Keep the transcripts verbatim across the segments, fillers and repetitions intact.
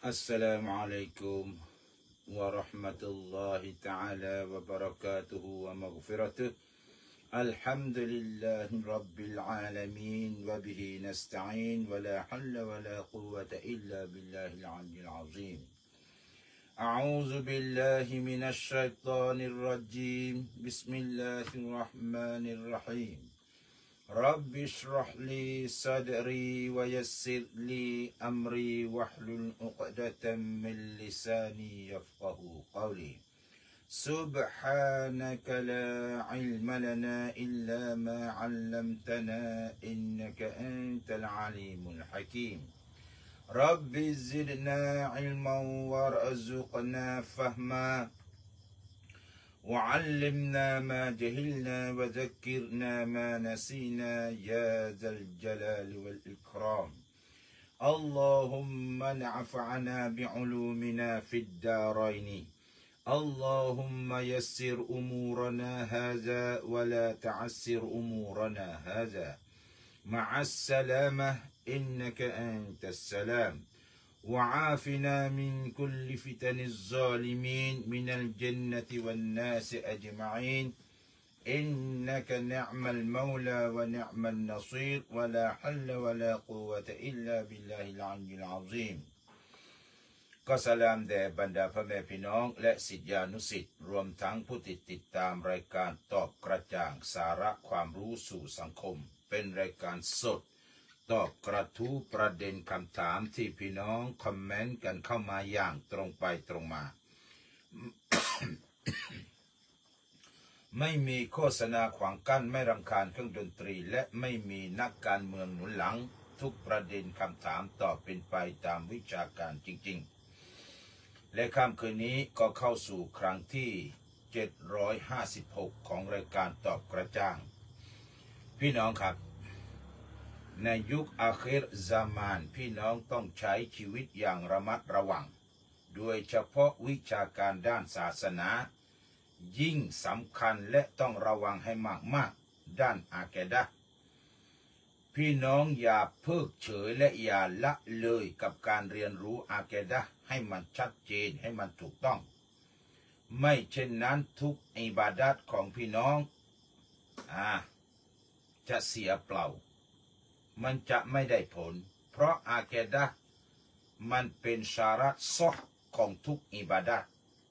السلام عليكم ورحمة الله تعالى وبركاته ومغفرته الحمد لله رب العالمين وبه نستعين ولا حل ولا قوة إلا بالله العلي العظيم أعوذ بالله من الشيطان الرجيم بسم الله الرحمن الرحيم رب اشرح لي صدري ويسر لي أمري واحلل عقدة من لساني يفقه قولي سبحانك لا علم لنا إلا ما علمتنا إنك أنت العليم الحكيم رب زدنا علما وارزقنا فهما وعلمنا ما جهلنا وذكرنا ما نسينا يا ذا الجلال والإكرام اللهم نفعنا بعلومنا في الدارين اللهم يسر أمورنا هذا ولا تعسر أمورنا هذا مع السلامة إنك أنت السلام وعافنا من كل فتن الظالمين من الجنة والناس أجمعين إنك نعم المولى ونعم النصير ولا حل ولا قوة إلا بالله العلي العظيم ก็สลามแด่บรรดาพ่อแม่พี่น้องและศิษยานุศิษย์รวมทั้งผู้ติดติดตามรายการตอบกระจ่างสาระความรู้สู่สังคมเป็นรายการสดตอบกระทู้ประเด็นคำถามที่พี่น้องคอมเมนต์กันเข้ามาอย่างตรงไปตรงมา ไม่มีโฆษณาขวางกั้นไม่รำคาญเครื่องดนตรีและไม่มีนักการเมืองหนุนหลังทุกประเด็นคำถามตอบเป็นไปตามวิชาการจริงๆและค่ำคืนนี้ก็เข้าสู่ครั้งที่เจ็ดร้อยห้าสิบหกของรายการตอบกระจ่างพี่น้องครับในยุคอาคิรซามานพี่น้องต้องใช้ชีวิตอย่างระมัดระวังโดยเฉพาะวิชาการด้านศาสนายิ่งสำคัญและต้องระวังให้มากๆด้านอากีดะห์พี่น้องอย่าเพิกเฉยและอย่าละเลยกับการเรียนรู้อากีดะห์ให้มันชัดเจนให้มันถูกต้องไม่เช่นนั้นทุกอิบาดะห์ของพี่น้องอ่าจะเสียเปล่ามันจะไม่ได้ผลเพราะอากีดะห์มันเป็นชาระซอฮ์ของทุกอิบาดะห์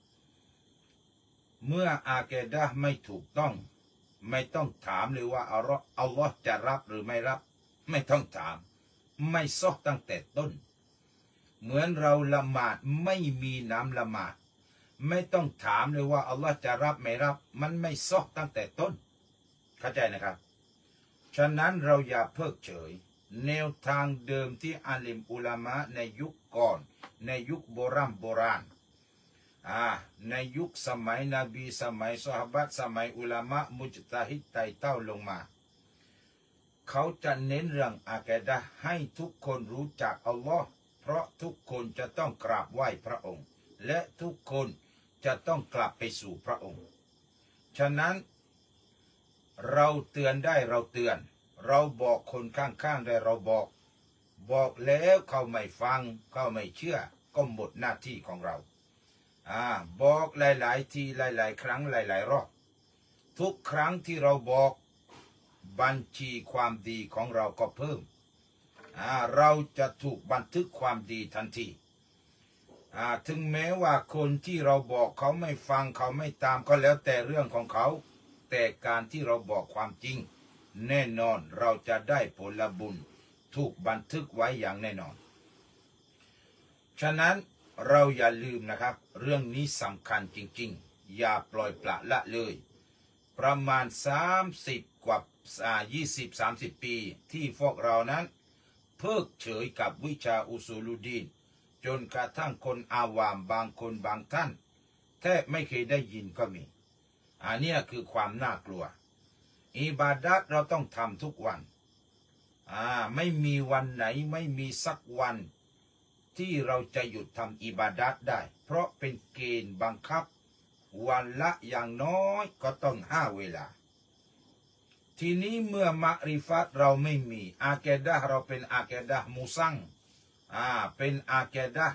เมื่ออากีดะห์ไม่ถูกต้องไม่ต้องถามเลยว่าอัลลอฮ์อัลลอฮ์จะรับหรือไม่รับไม่ต้องถามไม่ซอฮ์ตั้งแต่ต้นเหมือนเราละหมาดไม่มีน้ำละหมาดไม่ต้องถามเลยว่าอัลลอฮ์จะรับไม่รับมันไม่ซอฮ์ตั้งแต่ต้นเข้าใจนะครับฉะนั้นเราอย่าเพิกเฉยแนวทางเดิมที่อาลิมอุลามะในยุคก่อนในยุคโบราณโบราณอ่าในยุคสมัยนบีสมัยซอฮาบะห์สมัยอุลามะมุจตะฮิดไต่เต้าลงมาเขาจะเน้นเรื่องอากีดะห์ให้ทุกคนรู้จักอัลลอฮ์เพราะทุกคนจะต้องกราบไหว้พระองค์และทุกคนจะต้องกลับไปสู่พระองค์ฉะนั้นเราเตือนได้เราเตือนเราบอกคนข้างๆได้เราบอกบอกแล้วเขาไม่ฟังเขาไม่เชื่อก็หมดหน้าที่ของเราอ่าบอกหลายๆทีหลายๆครั้งหลายๆรอบทุกครั้งที่เราบอกบัญชีความดีของเราก็เพิ่มอ่าเราจะถูกบันทึกความดีทันทีอ่าถึงแม้ว่าคนที่เราบอกเขาไม่ฟังเขาไม่ตามก็แล้วแต่เรื่องของเขาแต่การที่เราบอกความจริงแน่นอนเราจะได้ผลบุญถูกบันทึกไว้อย่างแน่นอนฉะนั้นเราอย่าลืมนะครับเรื่องนี้สำคัญจริงๆอย่าปล่อยปละละเลยประมาณสามสิบกว่ายี่สิบสามสิบปีที่พวกเรานั้นเพิกเฉยกับวิชาอุซูลุดีนจนกระทั่งคนอาวามบางคนบางท่านแทบไม่เคยได้ยินก็มีอันนี้คือความน่ากลัวอิบาดะห์เราต้องทำทุกวันอ่าไม่มีวันไหนไม่มีสักวันที่เราจะหยุดทำอิบาดะห์ได้เพราะเป็นเกณฑ์บังคับวันละอย่างน้อยก็ต้องห้าเวลา ทีนี้เมื่อมะริฟัตเราไม่มีอาเกดะเราเป็นอาเกดะมูซังอ่าเป็นอาเกดะ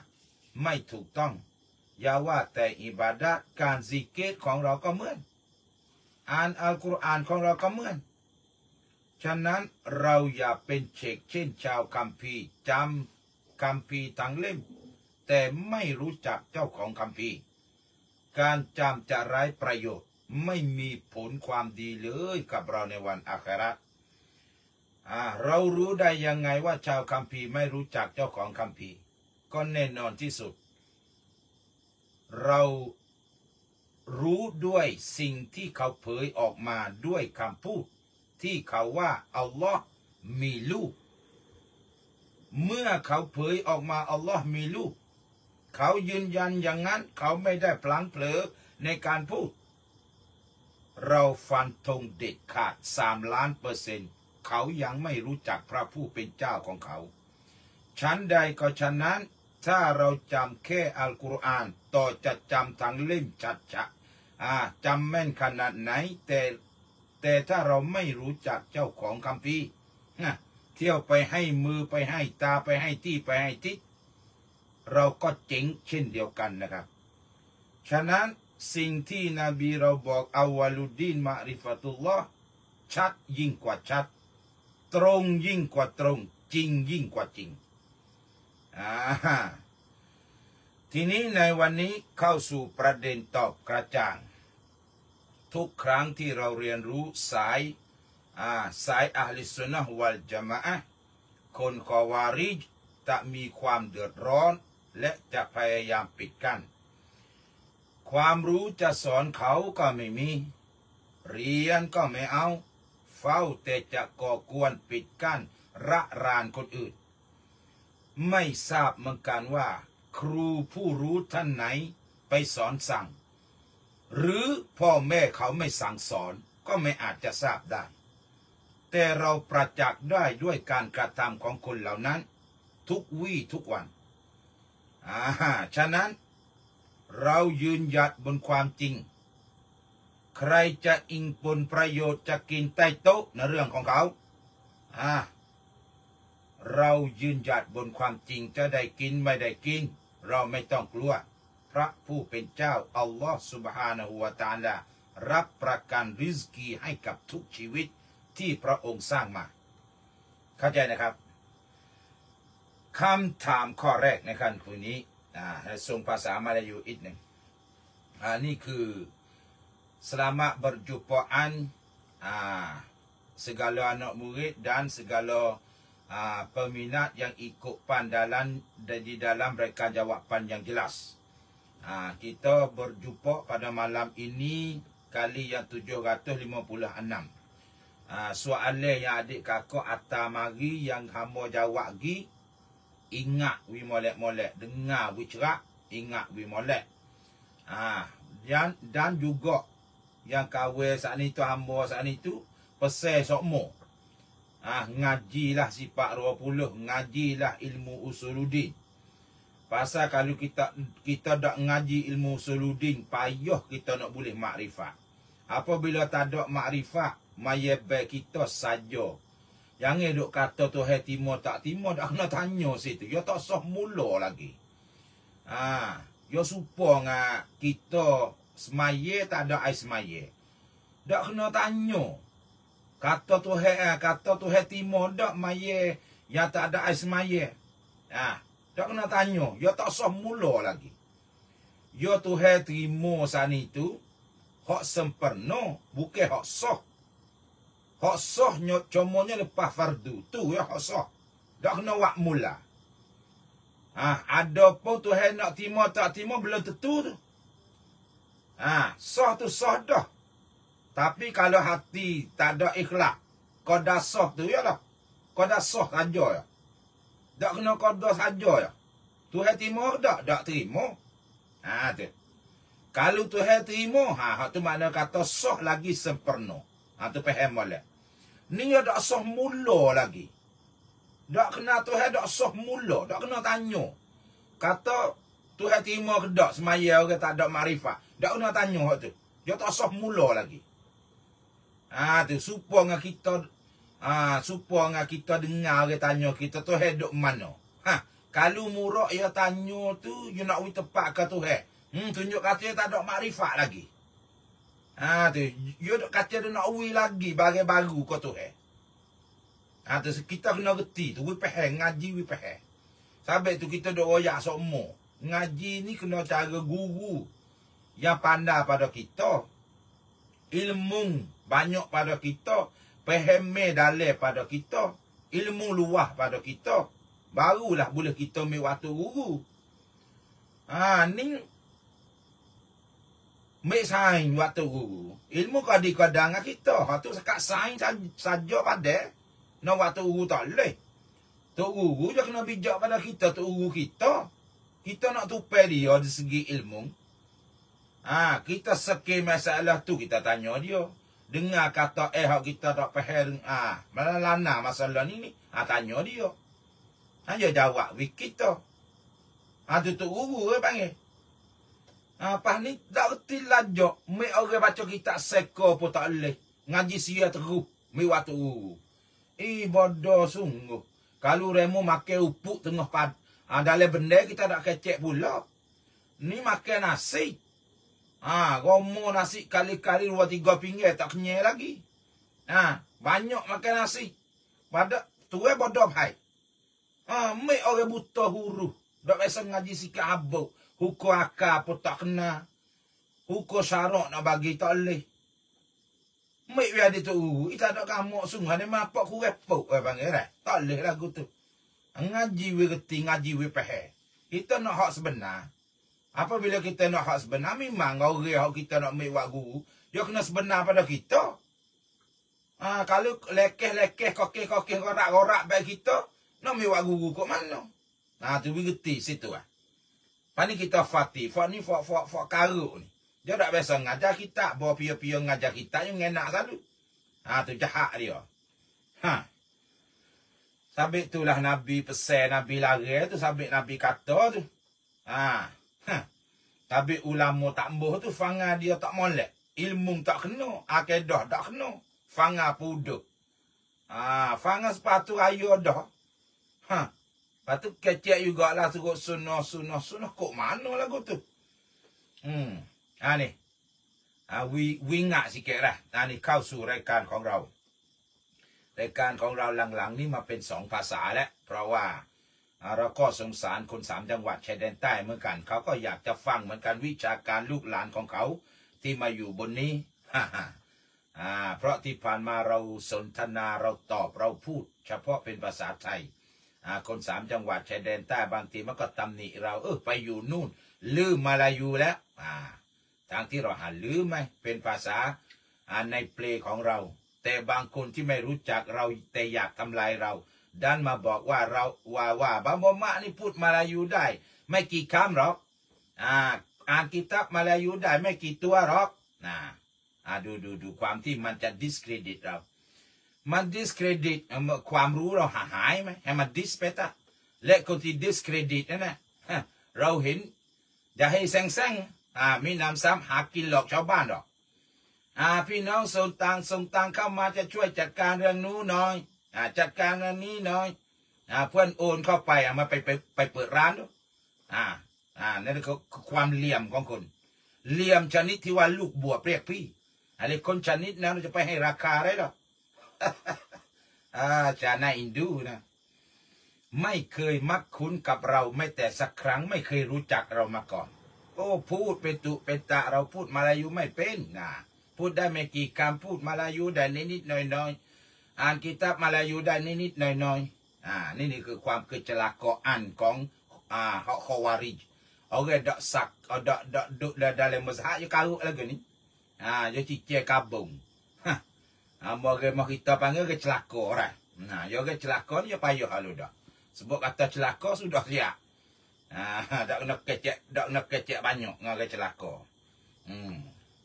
ไม่ถูกต้องอย่าว่าแต่อิบาดะห์การซิกเกตของเราก็เหมือนอ่านอัลกุรอานของเราก็เหมือนฉะนั้นเราอย่าเป็นเชกเช่นชาวคัมภีร์จำคัมภีร์ทั้งเล่มแต่ไม่รู้จักเจ้าของคัมภีร์การจำจะไร้ประโยชน์ไม่มีผลความดีเลยกับเราในวันอาคราอ่าเรารู้ได้ยังไงว่าชาวคัมภีร์ไม่รู้จักเจ้าของคัมภีร์ก็แน่นอนที่สุดเรารู้ด้วยสิ่งที่เขาเผยออกมาด้วยคำพูดที่เขาว่าอัลลอฮ์มีลูกเมื่อเขาเผยออกมาอัลลอฮ์มีลูกเขายืนยันอย่างนั้นเขาไม่ได้พลั้งเผลอในการพูดเราฟันธงเด็ดขาดสามล้านเปอร์เซ็นต์เขายังไม่รู้จักพระผู้เป็นเจ้าของเขาชั้นใดก็ฉะนั้นถ้าเราจำแค่อัลกุรอานต่อจะจำทั้งเล่มชัดชัดอ่าจำแม่นขนาดไหนแต่แต่ถ้าเราไม่รู้จักเจ้าของคัมภีร์นะเที่ยวไปให้มือไปให้ตาไปให้ที่ไปให้ทิศเราก็เจ๋งเช่นเดียวกันนะครับฉะนั้นสิ่งที่นบีเราบอกอาวาลุดดีนมะริฟะตุลลอฮ์ชัดยิ่งกว่าชัดตรงยิ่งกว่าตรงจริงยิ่งกว่าจริงอ่าทีนี้ในวันนี้เข้าสู่ประเด็นตอบกระจ่างทุกครั้งที่เราเรียนรู้สายอ่าสายอะห์ลิสซุนนะฮ์วัลญะมาอะห์คนคอวาริจจะมีความเดือดร้อนและจะพยายามปิดกั้นความรู้จะสอนเขาก็ไม่มีเรียนก็ไม่เอาเฝ้าแต่จะก่อกวนปิดกั้นระรานคนอื่นไม่ทราบเหมือนกันว่าครูผู้รู้ท่านไหนไปสอนสั่งหรือพ่อแม่เขาไม่สั่งสอนก็ไม่อาจจะทราบได้แต่เราประจักษ์ได้ด้วยการกระทำของคนเหล่านั้นทุกวี่ทุกวันอ่าฉะนั้นเรายืนหยัดบนความจริงใครจะอิงผลประโยชน์จะกินใต้โต๊ะในเรื่องของเขาอ่าเรายืนหยัดบนความจริงจะได้กินไม่ได้กินเราไม่ต้องกลัวพระผู้เป็นเจ้าอัลลอฮฺซุบฮานะฮูวะตะอาลารับประกันริสกีให้กับทุกชีวิตที่พระองค์สร้างมาเข้าใจนะครับคำถามข้อแรกในขั้นคืนนี้อ่าส่งภาษามาลายูอีกหนึ่งอ่านี่คือ selamat berjumpaan ah, segala anak murid dan segala ah, peminat yang ikut pandalan di dalam reka jawapan yang jelas. Ah, kita berjumpa pada malam ini kali yang tujuh ratus lima puluh enam. Ah, soalan yang adik kakak atas mari yang hamba jawab gi ingat wi molek-molek, dengar wi cerak, ingat wi molek. Ah, dan dan juga yang kawin saat ni tu hamba saat ni tu pesai sokmo. Ah, ngajilah sifat dua puluh, ngajilah ilmu usuluddin. Pasal kalau kita kita dak ngaji ilmu usuluddin, payah kita nak boleh makrifat. Apabila tak ada makrifat, mayebe kita saja. Jangan duk kata Tuhan timo tak timo, dak kena tanya situ. Ya tak sah mula lagi. Ah, ya supaya ngah kita semaya tak ada air semaya. Dak kena tanya. Kata Tuhan eh, kata Tuhan timo dak maya yang tak ada air semaya. Ah, dak kena tanya. Ya tak sah mula lagi. Ya Tuhan terima sana itu hak sempurna, bukan hak sah. Hak sahnya cumanya lepas fardu. Tu ya hak sah. Dak kena wak mula. Ah, ada pun Tuhan nak terima tak terima belum tentu tu. Ah, sah tu sah dah. Tapi kalau hati tak ada ikhlas, kau dah sah tu ya lah. Kau dah sah saja ya. Tak kena kau dah saja ya. Tuhan terima tak? Tak terima. Ha tu. Kalau Tuhan terima, ha tu makna kata sah lagi sempurna. Ha tu faham boleh. Ni ya dak sah mula lagi. Dak kena Tuhan dak sah mula, dak kena tanya. Kata Tuhan terima ke dak semaya orang tak ada makrifat. Dak kena tanya hak tu. Dia tak sah mula lagi. Ah tu supaya kita ah supaya kita dengar orang tanya kita tu hidup mana. Ha, Kalau murak ya tanya tu, you nak wui tepat ke Tuhan. Hmm, tunjuk kata tak ada makrifat lagi. Ha tu, you dok kata dia nak wui lagi bagai baru ke Tuhan. Ha tu kita kena reti tu, wui faham ngaji wui faham. Sampai tu kita dok royak semua. Ngaji ni kena cara guru yang pandai pada kita. Ilmu banyak pada kita, faham dalil pada kita, ilmu luah pada kita. Barulah boleh kita ambil waktu guru. Ha, ni ambil sains waktu guru. Ilmu kadang-kadang kita. Ha, tu sekat sains saja pada. No waktu guru tak boleh. Tok guru je kena bijak pada kita. Tok guru kita. Kita nak tupai dia dari segi ilmu. Ha, kita sekir masalah tu kita tanya dia. Dengar kata eh kita tak faham. Ah, ha, mana masalah ni ni. Ha, tanya dia. Ha, dia jawab wik kita. Ha, tu tu guru ke panggil. Ha, pas ni tak reti lajak. Mek orang baca kitab seka pun tak boleh. Ngaji sia terus. Mek waktu guru. Eh, bodoh sungguh. Kalau remo makan upuk tengah pad. Ha, dalam benda kita tak kecek pula. Ni makan nasi. Ha, romo nasi kali-kali dua tiga pinggir tak kenyai lagi. Ha, banyak makan nasi. Pada tu eh bodoh hai. Ha, mek orang buta huruf. Dak biasa ngaji sikit habuk. Hukum akal pun tak kena. Hukum syarak nak bagi tak boleh. Mek biar dia tu. Kita tak kamuk sungguh. Dia mapak ku repuk. Eh, panggil dah. Tak boleh lagu tu. Ngaji we reti, ngaji we faham. Kita nak hak sebenar. Apabila kita nak hak sebenar, memang orang yang kita nak ambil wak guru, dia kena sebenar pada kita. Ha, kalau lekeh-lekeh, kokeh-kokeh, korak-korak baik kita, nak ambil wak guru kat mana? Ha, tu bergerti situ lah. Lepas ni kita fatih. Fak ni fak-fak karuk ni. Dia tak biasa ngajar kita. Bawa pia-pia ngajar kita yang enak selalu. Ha, tu jahat dia. Ha. Sabit tu lah Nabi pesan, Nabi lari tu. Sabit Nabi kata tu. Ha. Ha. Sabit ulama tak embuh tu. Fanga dia tak molek. Ilmu tak kena. Akidah tak kena. Fanga puduk. Ha. Fanga sepatu ayu dah. Ha. Lepas tu kecek jugalah suruh sunnah, sunnah, sunnah. Kok mana lagu tu? Hmm. Ha ni. Ha, we, we ingat sikit lah. Ha ni kau suraikanของเรา รายการของเราหลังๆนี่มาเป็นสองภาษาแล้วเพราะว่าเราก็สงสารคนสามจังหวัดชายแดนใต้เหมือนกันเขาก็อยากจะฟังเหมือนกันวิชาการลูกหลานของเขาที่มาอยู่บนนี้ฮ่าฮ่าอ่าเพราะที่ผ่านมาเราสนทนาเราตอบเราพูดเฉพาะเป็นภาษาไทยอ่าคนสามจังหวัดชายแดนใต้บางทีมันก็ตำหนิเราเออไปอยู่นู่นลืมมาลายูแล้วอ่าทางที่เราหาลืมไหมเป็นภาษาอ่าในเพลงของเราแต่บางคนที่ไม่รู้จักเราแต่อยากทำลายเราดันมาบอกว่าเราว่าว่าบางบมะนี่พูดมาลายูได้ไม่กี่คำหรอกอ่าอ่านกิตับมาลายูได้ไม่กี่ตัวหรอกนะอ่าดูดูดูความที่มันจะ discredit เรามัน discredit ความรู้เราหายไหมให้มัน dis ไปตะและคนที่ discredit นั่นนะเราเห็นอย่าให้แซงแซงอ่ามีน้ำซ้ำหากินหลอกชาวบ้านหรอกอ่าพี่น้องส่งตังส่งตังเข้ามาจะช่วยจัดการเรื่องนู้นหน่อยอ่าจัดการเรื่องนี้หน่อยอ่าเพื่อนโอนเข้าไปอ่ามาไปไปไปเปิดร้านด้วยอ่าอ่านั่นคือความเหลี่ยมของคนเหลี่ยมชนิดที่ว่าลูกบวบเรียกพี่อะไรคนชนิดนั้นเราจะไปให้ราคาได้หรอ อ่าชาหน้าอินดูนะไม่เคยมักคุ้นกับเราไม่แต่สักครั้งไม่เคยรู้จักเรามาก่อนโอ้พูดเป็นตุเป็นตะเราพูดมาลายูไม่เป็นนะพูดได้ไม่กี่คำพูดมาลายูได้นิดๆหน่อยๆอ่านกิตับมาลายูได้นิดๆหน่อยๆอ่านี่นี่คือความเกิดจลากออันของอ่าฮอวาริจเอาเรื่องดอกสักเอาดอกดอกดอกดอกมัสฮัยการุอะไรกันนี่อ่าจะจิเจกาบุงฮะอ่าบอกเลยมาคิดต่อไปเงี้ยก็จลากออะไรนะยกจลากอนี่จะไปอยู่ฮัลโหลดอกsebab kata celaka sudah siap. Ah, dak nak kecek, dak nak kecek banyak ngagai celaka. Hmm.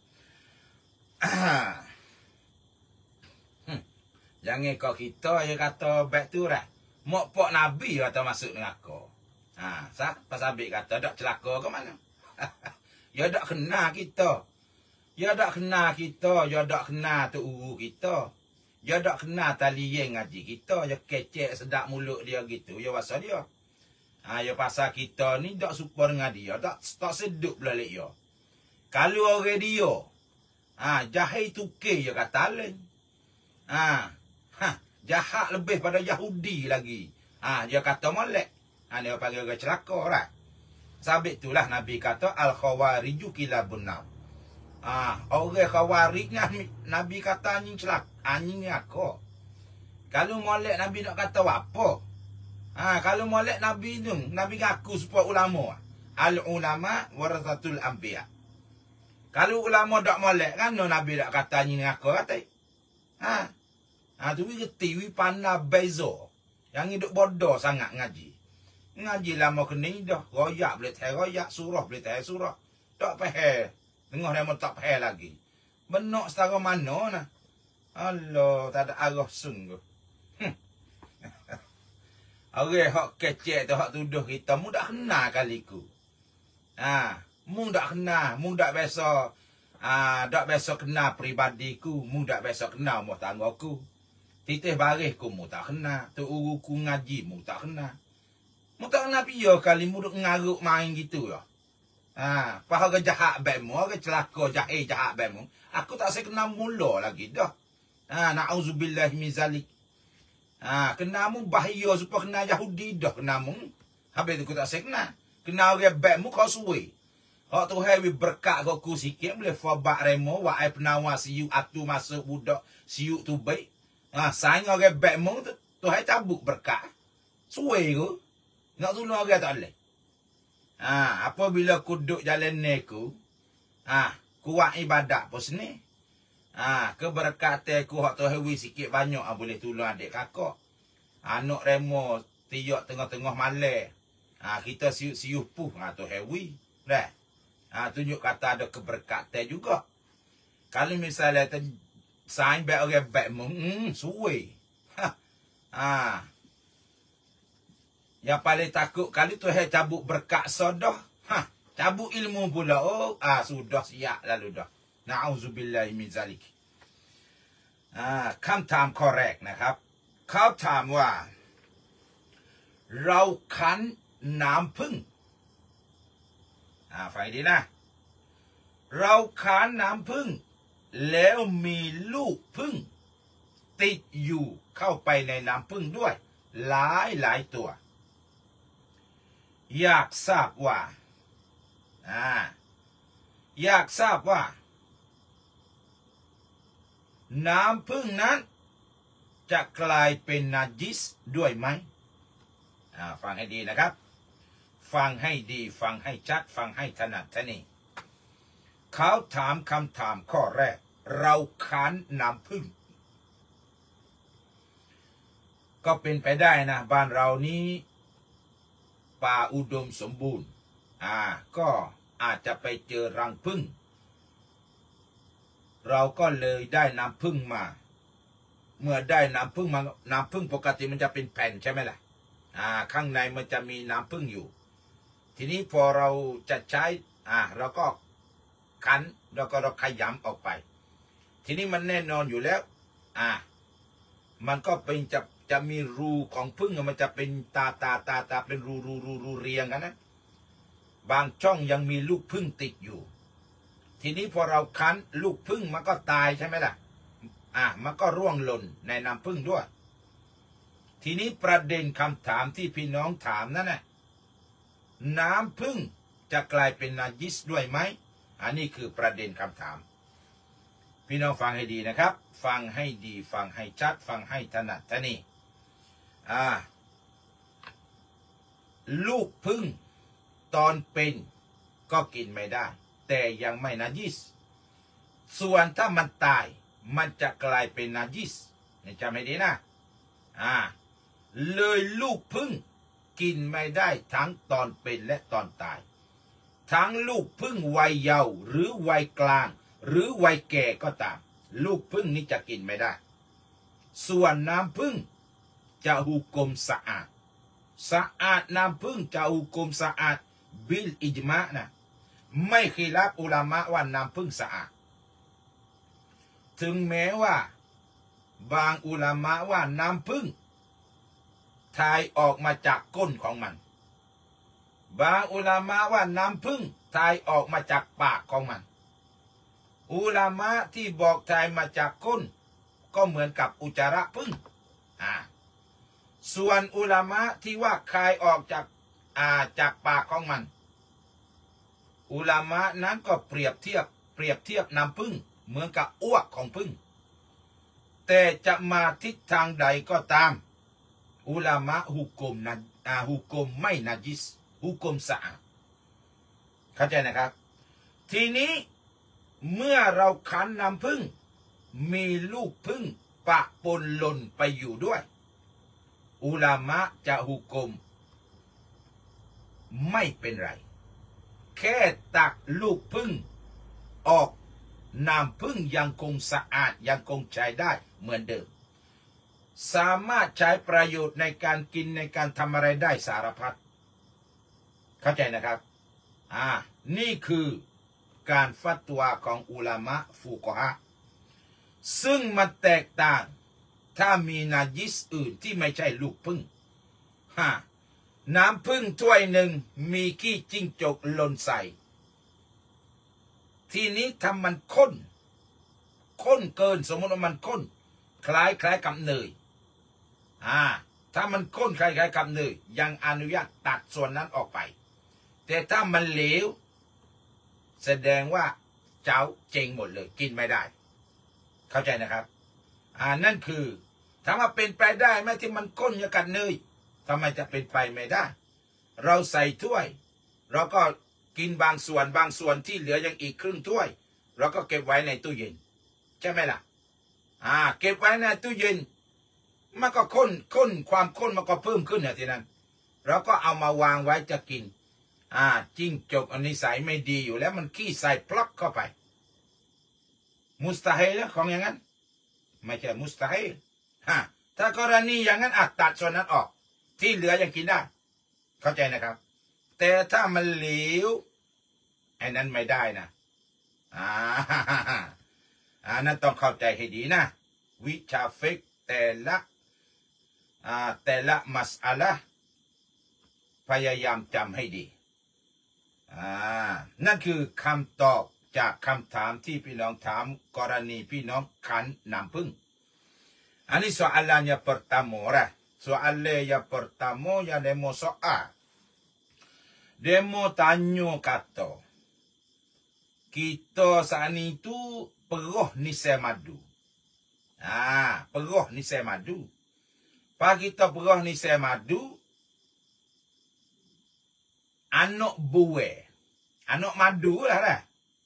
Ah. Hmm. Jangan kau kita yang kata baik tu dah. Mok pok nabi kata masuk neraka. Ha, sah pasabik kata dak celaka ke mana? Ya dak kena kita. Ya dak kena kita, ya dak kena tu uru kita. Ya tak kena tali yang ngaji kita. Ya kecek sedap mulut dia gitu. Ya wasa dia. Ayo pasal kita ni tak super dengan dia, tak tak seduk belalek dia. Kalau orang dia, ah jahil tukar je kata lain. Ah, ha, jahat lebih pada Yahudi lagi. Ah dia kata molek. Ah dia panggil orang celaka lah. Sabit itulah Nabi kata al-khawariju kilabun nar. Ah, orang khawarij ni Nabi kata anjing celaka, anjing ni aku. Kalau molek Nabi nak kata apa? Ah, kalau molek Nabi tu, Nabi ngaku supaya ulama. Al-ulama warasatul anbiya. Kalau ulama tak molek kan Nabi tak kata anjing ni aku kata. Ha. Ah tu wi geti wi pana bezo. Yang hidup bodoh sangat ngaji. Ngaji lama kini dah royak boleh teh royak, surah boleh teh surah. Tak faham. Tengah dia tak faham lagi. Benak setara mana nah. Allah, tak ada arah sungguh. Hm. Orang hak kecek tu hak tuduh kita mu dak kenal kaliku. Ha, mu dak kenal, mu dak biasa ah dak biasa kenal pribadiku, mu dak biasa kenal rumah tanggaku. Titih barisku mu tak kenal, tu uruku ngaji mu tak kenal. Mu tak kenal piye kali mu duk ngaruk main gitu ya. Ha, pahal ke jahat bemu, ke celaka jahil jahat bemu. Aku tak saya kenal mula lagi dah. Ha, na'udzubillahi min zalik. Ha, kenamu bahaya supaya kena Yahudi dah kenamu. Habis tu aku tak saya kenal. Kenal orang baikmu kau suwe. Hak tu hai berkat kau ku sikit boleh fabak remo wa ai penawa siu atu masuk budak siu tu baik. Ha, sayang orang baikmu tu tu hai cabut berkat. Suwe ku. Nak tolong orang tak boleh. Ha, apabila ku duduk jalan ni ku, ha, kuat ibadat pun sini. Ah, ha, keberkatan ku hak tu hewi sikit banyak ah boleh tolong adik kakak. Anak remo tiak tengah-tengah malam. Ah, ha, kita siuh-siuh puh ah tu hewi. Dah. Ah, ha, tunjuk kata ada keberkatan juga. Kalau misalnya ten sain baik orang baik mu, hmm, suwe. Ha. Ah. Yang paling takut kali tu hai cabut berkat sodah. Ha, cabut ilmu pula. Oh, ah sudah siap lalu dah. Na'udzubillahi min zalik.อ่าคำถาม correct นะครับเขาถามว่าเราคั้นน้ำผึ้งอ่าฟังดีนะเราคั้นน้ำผึ้งแล้วมีลูกผึ้งติดอยู่เข้าไปในน้ำผึ้งด้วยหลายหลายตัวอยากทราบว่าอ่าอยากทราบว่าน้ำผึ้งนั้นจะกลายเป็นนาจิสด้วยไหมอ่าฟังให้ดีนะครับฟังให้ดีฟังให้ชัดฟังให้ถนัดทนี่เขาถามคำถามข้อแรกเราคั้นน้ำผึ้งก็เป็นไปได้นะบ้านเรานี้ป่าอุดมสมบูรณ์อ่าก็อาจจะไปเจอรังผึ้งเราก็เลยได้น้ำผึ้งมาเมื่อได้น้ำผึ้งมาน้ำผึ้งปกติมันจะเป็นแผ่นใช่ไหมล่ะอ่าข้างในมันจะมีน้ำผึ้งอยู่ทีนี้พอเราจะใช้อ่าเราก็คั้นแล้วก็เราขยำออกไปทีนี้มันแน่นอนอยู่แล้วอ่ามันก็เป็นจะจะมีรูของผึ้งมันจะเป็นตาตาตาตาเป็นรูรูรูรูเรียงกันนะบางช่องยังมีลูกผึ้งติดอยู่ทีนี้พอเราคั้นลูกผึ้งมันก็ตายใช่ไหมล่ะอ่ะมันก็ร่วงหล่นในน้ำผึ้งด้วยทีนี้ประเด็นคำถามที่พี่น้องถามนั่นน่ะน้ำผึ้งจะกลายเป็นนาจิสด้วยไหมอันนี้คือประเด็นคำถามพี่น้องฟังให้ดีนะครับฟังให้ดีฟังให้ชัดฟังให้ถนัดทนี่อ่าลูกผึ้งตอนเป็นก็กินไม่ได้แต่ยังไม่นาจิสส่วนถ้ามันตายมันจะกลายเป็นนาจิสนี่จำให้ดีนะอ่าเลยลูกผึ้งกินไม่ได้ทั้งตอนเป็นและตอนตายทั้งลูกผึ้งวัยเยาว์หรือวัยกลางหรือวัยแก่ก็ตามลูกผึ้งนี้จะกินไม่ได้ส่วนน้ำผึ้งจะหุกมสะอาดสะอาดน้ำผึ้งจะหุกมสะอาดบิลอิจมะนะไม่ขีรับอุลามะว่าน้ำผึ้งสะอาดถึงแม้ว่าบางอุลามะว่าน้ำผึ้งถ่ายออกมาจากก้นของมันบางอุลามะว่าน้ำพึ่งถ่ายออกมาจากปากของมันอุลามะที่บอกถ่ายมาจากก้นก็เหมือนกับอุจจาระพึ่งอ่าส่วนอุลามะที่ว่าคายออกจากอ่าจากปากของมันอุลามะนั้นก็เปรียบเทียบเปรียบเทียบน้ำพึ่งเหมือนกับอ้วกของพึ่งแต่จะมาทิศทางใดก็ตามอุลามะฮุกมนะอ่าฮุกมไม่นาจิสฮุกมสะอาดเข้าใจนะครับทีนี้เมื่อเราขันน้ำพึ่งมีลูกพึ่งปะปนหล่นไปอยู่ด้วยอุลามะจะฮุกมไม่เป็นไรแค่ตักลูกพึ่งออกน้ำพึ่งยังคงสะอาดยังคงใช้ได้เหมือนเดิมสามารถใช้ประโยชน์ในการกินในการทำอะไรได้สารพัดเข้าใจนะครับอ่านี่คือการฟัตวาของอุลามะฟุกฮะซึ่งมันแตกต่างถ้ามีนาจิสอื่นที่ไม่ใช่ลูกพึ่งฮะน้ำพึ่งถ้วยหนึ่งมีขี้จิ้งจกหล่นใส่ทีนี้ทำมันข้นข้นเกินสมมติว่ามันข้นคล้ายคล้ายกับเนยอ่าถ้ามันข้นคล้ายคล้ายกับเนยยังอนุญาตตัดส่วนนั้นออกไปแต่ถ้ามันเหลวแสดงว่าเจ้าเจงหมดเลยกินไม่ได้เข้าใจนะครับอ่านั่นคือถามว่าเป็นไปได้ไหมที่มันข้นอย่างกับเนยทำไมจะเป็นไปไม่ได้เราใส่ถ้วยเราก็กินบางส่วนบางส่วนที่เหลือยังอีกครึ่งถ้วยเราก็เก็บไว้ในตู้เย็นใช่ไหมล่ะอ่าเก็บไว้ในตู้เย็นมันก็ข้นข้นความข้นมันก็เพิ่มขึ้นอย่างที่นั้นเราก็เอามาวางไว้จะกินอ่าจิ้งจกอันนี้ใส่ไม่ดีอยู่แล้วมันขี้ใส่พลักเข้าไปมุสตาฮิลของอย่างนั้นไม่ใช่มุสตาฮิลฮะถ้ากรณีอย่างนั้นอาจตัดส่วนนั้นออกที่เหลือยังกินได้เข้าใจนะครับแต่ถ้ามันเหลวไอ้นั้นไม่ได้นะอ่าอันนั้นต้องเข้าใจให้ดีนะวิชาฟิกแต่ละอ่าแต่ละมัสอะละพยายามจำให้ดีอ่านั่นคือคำตอบจากคำถามที่พี่น้องถามกรณีพี่น้องขันน้ำพึ่งอันนี้ soalannya pertama lah soalan yang pertama yang demo soal demo tanya kata kita saat ini tu peroh nisai madu ah peroh nisai madu pak kita peroh nisai madu anak buah anak madu lah lah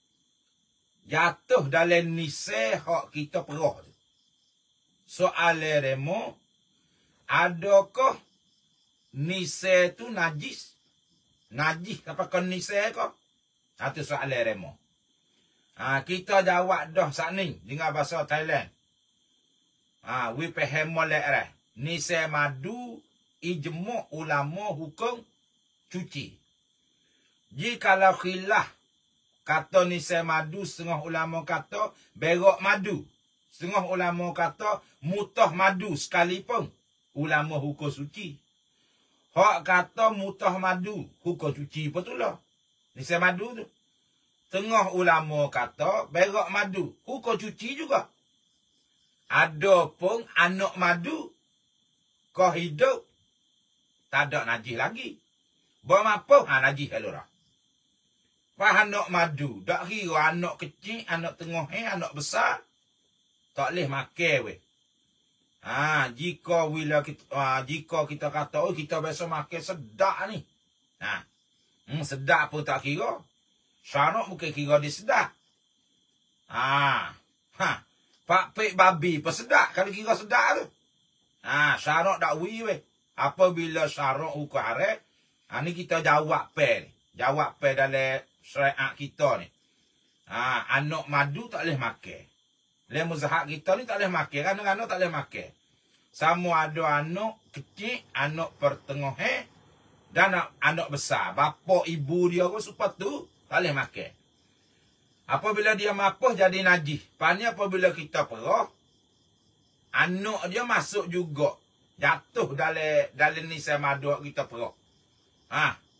jatuh dalam nisai hak kita peroh tu soalan demo adakah nisai tu najis najis apakah nisai kau itu soalan demo ah kita jawab dah saat ni dengan bahasa Thailand ah we faham molek dah nisai madu ijma' ulama hukum cuci jikalau khilaf kata nisai madu setengah ulama kata berok madu setengah ulama kata mutah madu sekalipun ulama hukum suci hak kata mutah madu hukum suci betul lah nisai madu tu tengah ulama kata berok madu hukum cuci juga ada pun anak madu kau hidup tak ada najis lagi bawa apa ha najis halurah Pak anak madu, tak kira anak kecil, anak tengah, eh, anak besar, tak boleh makan weh. Ah, jika bila kita, ah, jika kita kata, oh kita biasa makan sedap ni, ah, hmm, sedap pun tak kira, syarat bukan kira dia sedap. Ah, ha, pak pek babi pun sedap kalau kira sedap tu. Ah, syarat tak wi weh. Apabila syarat hukum haram, ah ni kita jawab pe ni, jawab pe dalam syariat kita ni. Ah, anak madu tak boleh makan. Le mazhab kita ni tak boleh makan. Anak-anak tak boleh makan. Sama ada anak kecil, anak pertengahan dan anak, anak besar. Bapa ibu dia pun supaya tu tak boleh makan. Apabila dia mapuh jadi najis. Pani apabila kita perah, anak dia masuk juga. Jatuh dalam dalam nisai madu kita perah. Ha.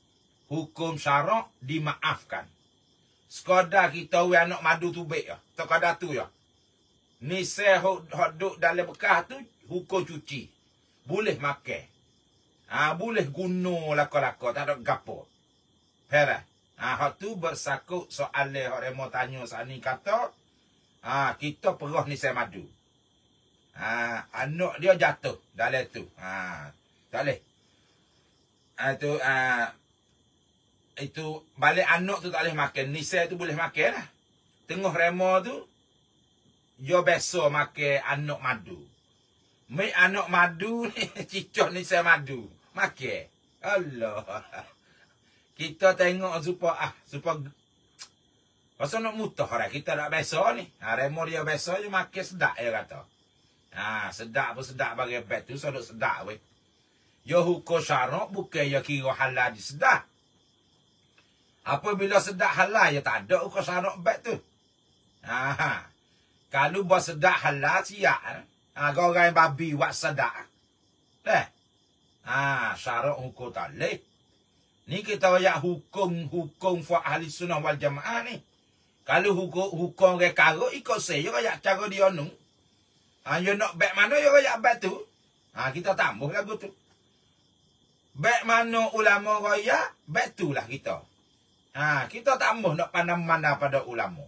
hukum syarak dimaafkan. Sekadar kita we anak madu tu baik ya. Sekadar tu ya. Ni se hok duk dalam bekas tu hukum cuci. Boleh makan. Ah ha, boleh guna lako-lako tak ada gapo. Hera. Ah ha, hok tu bersakut soal le hok remo tanya sani kata ah ha, kita perah ni se madu. Ah ha, anak dia jatuh dalam tu. Ah ha, tak boleh. Ah tu ah itu balik anak tu tak boleh makan. Nisa tu boleh makan lah. Tengah remo tu, dia biasa makan anak madu. Mek anak madu ni, cicok Nisa madu. Makan. Allah. Kita tengok supaya, ah, supaya, pasal nak mutah orang. Kita tak biasa ni. Ha, remo dia biasa je makan sedap, dia kata. Ha, sedap pun sedap bagi bet tu, sedap sedap weh. Ya hukum syarak bukan ya kira halal je sedap. Apabila sedap halal, ya tak ada hukum syarak bet tu. Ha, kalau buat sedap halal, siap. Ha, orang babi buat sedap. Eh? Ha, syarak hukum tak boleh. Ni kita rakyat hukum-hukum fa ahli sunnah wal jamaah ni. Kalau hukum hukum orang karut, ikut saya rakyat cara dia nu. Ha, you nak bet mana, you rakyat bet tu. Ha, kita tambah lagu tu. Bet mana ulama rakyat, bet tu lah kita. Ha, kita tak mahu nak pandang mana pada ulama.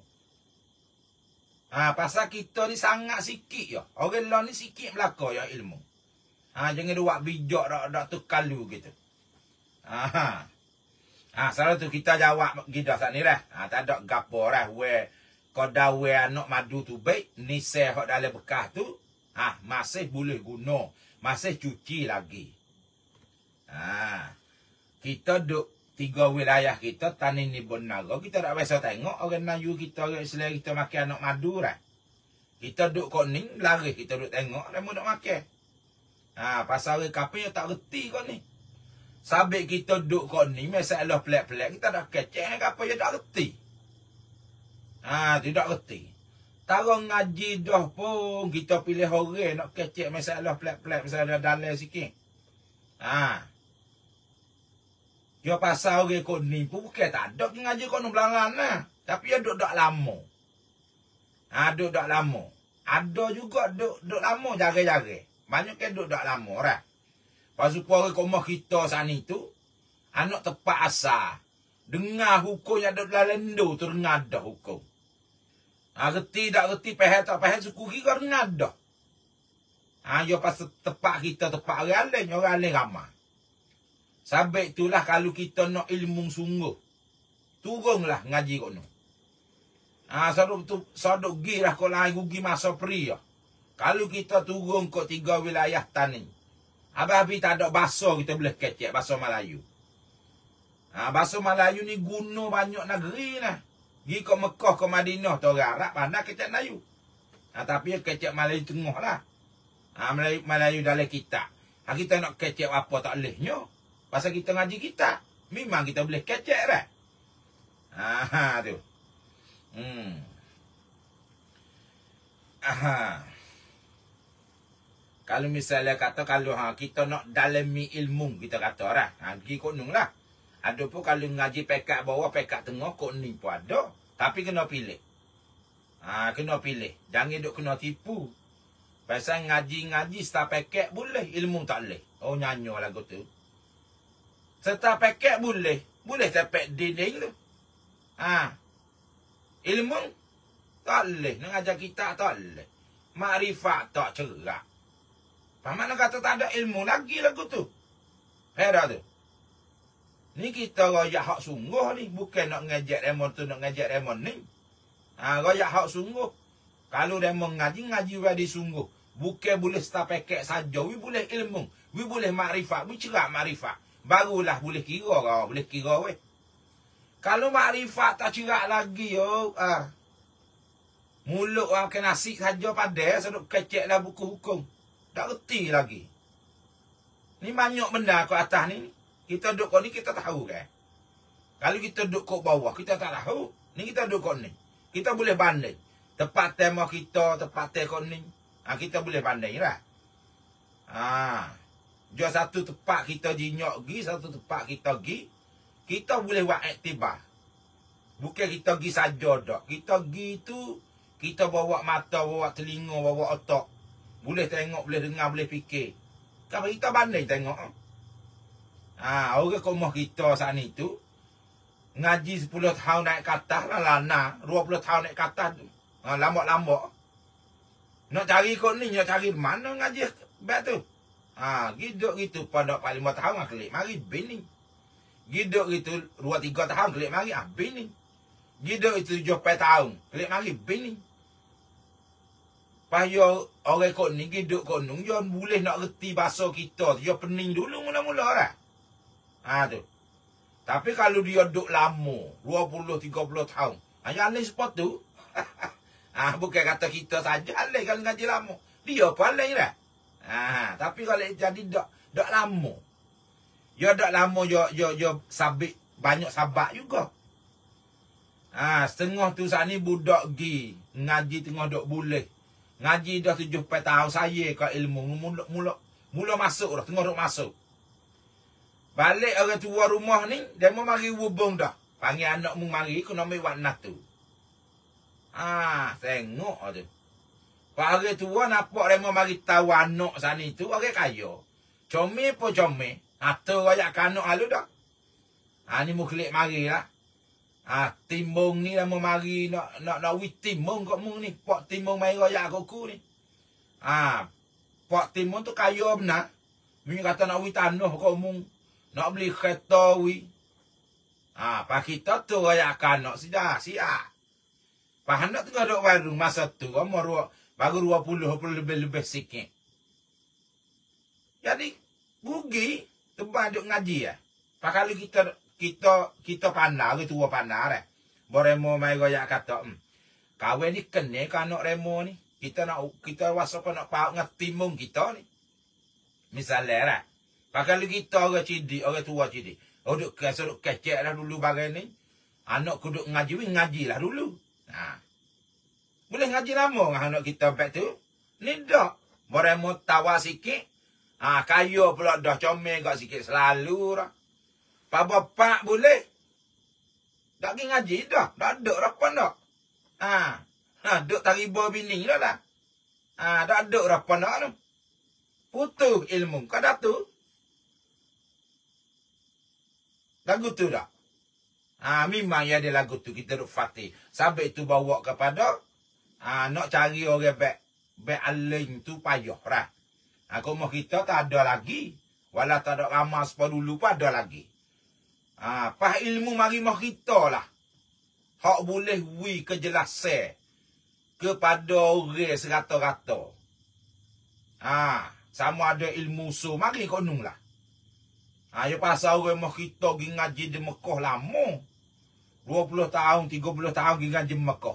Ha, pasal kita ni sangat sikit ya. Orang lain ni sikit melaka ya ilmu. Ha, jangan buat bijak dak dak tu kalu gitu. Ha. Ha, salah tu kita jawab gidah sat ni dah. Ha, tak ada gapo dah we koda we anak madu tu baik, ni se hok dalam bekas tu, ha, masih boleh guna, masih cuci lagi. Ha. Kita duk tiga wilayah kita, Tanin Nibun Naga, kita tak biasa tengok orang Melayu kita, orang Islam kita makan anak madu dah. Kita duk koning, lari kita duk tengok, mereka duk makan. Ha, pasal orang kapal tak reti kau ni. Sabik kita duk koning, masalah pelik-pelik, kita dah kecek, kapal dia tak reti. Ha, tidak reti. Tarang ngaji dah pun, kita pilih orang nak kecek masalah pelik-pelik, masalah dalai sikit. Ha. Dia pasal orang kot ni pun bukan tak ada ngaji kot ni belangan lah. Tapi dia duduk tak lama. Ha, duduk tak lama. Ada juga duduk, duduk lama jari-jari. Banyak kan duduk tak lama lah. Pasal orang komah kita sana tu, anak tepat asal. Dengar hukum yang ada dalam lendo tu, dengar dah hukum. Ha, reti tak reti, pahal tak pahal, suku kira dengar dah. Ha, dia pasal tepat kita, tepat orang lain, orang lain ramah. Sebab itulah kalau kita nak ilmu sungguh, turunlah ngaji kat ni. Ah, saduk tu saduk gi lah kau lain gugi masa peri ya. Kalau kita turun kat tiga wilayah tani, habis-habis tak ada bahasa kita boleh kecek bahasa Melayu. Ah, bahasa Melayu ni guna banyak negeri lah. Gi ke Mekah, ke Madinah, tu orang Arab pandai kecek Melayu. Ah, tapi kecek Melayu tengah lah. Ah, Melayu Melayu dalam kitab. Ah, kita nak kecek apa tak bolehnya. Pasal kita ngaji kita, memang kita boleh kecek dah. Ha, tu. Hmm. Aha. Kalau misalnya kata, kalau ha, kita nak dalami ilmu, kita kata dah. Ha, pergi kot nung lah. Ada pun kalau ngaji pekat bawah, pekat tengah, kot ni pun ada. Tapi kena pilih. Ha, kena pilih. Jangan duk kena tipu. Pasal ngaji-ngaji setelah pekat boleh, ilmu tak boleh. Oh, nyanyo lagu tu. Serta paket boleh. Boleh tapek dinding tu. Ha. Ilmu tak boleh. Nak ajar kita tak boleh. Makrifat tak cerak. Mana kata tak ada ilmu lagi lagu tu. Hera tu. Ni kita royak hak sungguh ni. Bukan nak ngajak Raymond tu, nak ngajak Raymond ni. Ha, royak hak sungguh. Kalau Raymond ngaji, ngaji wadi sungguh. Bukan boleh start paket saja. We boleh ilmu. We boleh makrifat. We cerak makrifat. Barulah boleh kira kau, boleh kira weh. Kalau makrifat tak cerak lagi yo, ah. Mulut orang makan nasi saja pada seduk keceklah buku hukum. Tak reti lagi. Ni banyak benda kat atas ni. Kita duduk kat ni kita tahu kan. Kalau kita duduk kat bawah kita tak tahu. Ni kita duduk kat ni. Kita boleh banding. Tepat tema kita, tepat tema kat ni. Ha, kita boleh banding lah. Ah. Ha. Jua satu tempat kita jinyok gi, satu tempat kita gi. kita boleh buat aktibar. Bukan kita pergi saja dak. Kita pergi tu, kita bawa mata, bawa telinga, bawa otak. Boleh tengok, boleh dengar, boleh fikir. Kalau kita pandai tengok. Ha, orang ke rumah kita saat ni tu, ngaji sepuluh tahun naik ke atas lah lana. dua puluh tahun naik ke atas tu. Ha, lambak-lambak. Nak cari kot ni, nak cari mana ngaji baik tu. Ha, giduk gitu pada empat lima tahun kelik mari bini. Giduk gitu dua tiga tahun kelik mari ah bini. Giduk itu tujuh tahun kelik mari bini. Payah orang kot ni giduk kot nung yo boleh nak reti bahasa kita, yo pening dulu mula-mula lah. Ha tu. Tapi kalau dia duduk lama, dua puluh tiga puluh tahun, hanya alih spot tu. Ah, bukan kata kita saja alih kalau ngaji lama. Dia pun alih dah. Ah, tapi kalau jadi dak dak lama. Ya dak lama yo yo yo sabik banyak sabak juga. Ah, setengah tu saat ni budak gi ngaji tengah dok boleh. Ngaji dah tujuh tahun saya ke ilmu mula mula mula masuk dah tengah dok masuk. Balik orang tua rumah ni dia mau mari hubung dah. Panggil anak mu mari kena mai buat nak tu. Ah, tengok tu. Orang tua nampak dia mau mari tahu anak sana tu orang kaya. Comel pun comel. Atau rakyat kanak halu dah. Ha ni mu klik mari lah. Ah, timbung ni dah mau mari nak nak nak wit timbung kat mu ni. Pak timbung mai rakyat aku ni. Ah, pak timbung tu kaya benar. Mu kata nak wit tanah kat mu. Nak beli kereta wi. Ah, pak kita tu rakyat kanak sudah siap. Pak hendak tengah duk warung masa tu umur baru dua puluh lebih-lebih sikit. Jadi rugi tempat duk ngaji ya. Pak kali kita kita kita pandai ke tua pandai eh. Boremo mai goyak kata, hmm, kahwin ni kene ke anak remo ni. Kita nak kita wasapa nak pau ngerti mung kita ni. Misalnya lah. Pak kali kita orang cidik, orang tua cidik. Oh duk kes duk kecek lah dulu bagai ni. Anak ku duk ngaji wing ngajilah dulu. Ha. Boleh ngaji lama dengan anak kita baik tu. Ni dak. Boremo tawa sikit. Ah, ha, kaya pula dah comel kat sikit selalu dah. Pak bapak boleh. Tak pergi ngaji dah. Tak ada rapan dak. Ha. Ha, duk tariba bini dah lah. Ha, tak ada rapan dak tu. Putus ilmu. Kada tu. Lagu tu dah. Ha, memang ya ada lagu tu kita duk fatih. Sampai tu bawa kepada ha, nak cari orang baik baik alim tu payah lah. Aku mau kita tak ada lagi. Walau tak ada ramah sepa dulu pun ada lagi. Ha, pas ilmu mari mau kita lah. Hak boleh wi kejelasan kepada orang serata-rata. Ha, sama ada ilmu su mari konung lah. Ha, ya pasal orang mau kita pergi ngaji di Mekah lama. dua puluh tahun, tiga puluh tahun pergi ngaji Mekah.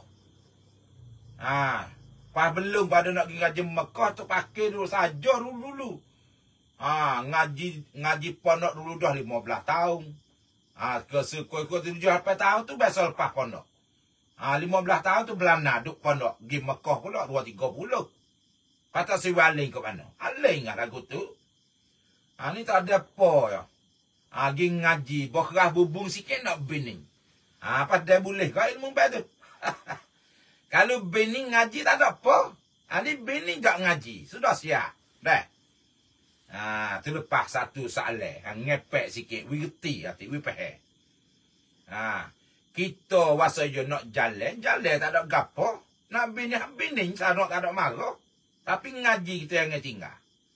Ha, pas belum pada nak pergi ngaji Mekah tu pakai dulu saja dulu-dulu. Ha, ngaji ngaji pondok dulu dah lima belas tahun. Ha, ke sekoi-koi tujuh lapan tahun tu biasa lepas pondok. Ha, lima belas tahun tu belana duk pondok. Pergi Mekah pula dua tiga puluh. Patah si waling ke mana? Aling ingat lagu tu. Ha, ni tak ada apa ya. Ha, pergi ngaji, berkerah bubung sikit nak bening. Ha, apa dia boleh kau ilmu baik tu. Kalau bening ngaji tak ada apa. Ha, ni bening tak ngaji. Sudah siap. Dah. Ha, terlepas satu soalan. Ha, ngepek sikit. We reti hati. We pahal. Ha, kita wasa je nak jalan. Jalan tak ada gapo. Nak bening-bening. Sanok tak ada marah. Tapi ngaji kita yang tinggal.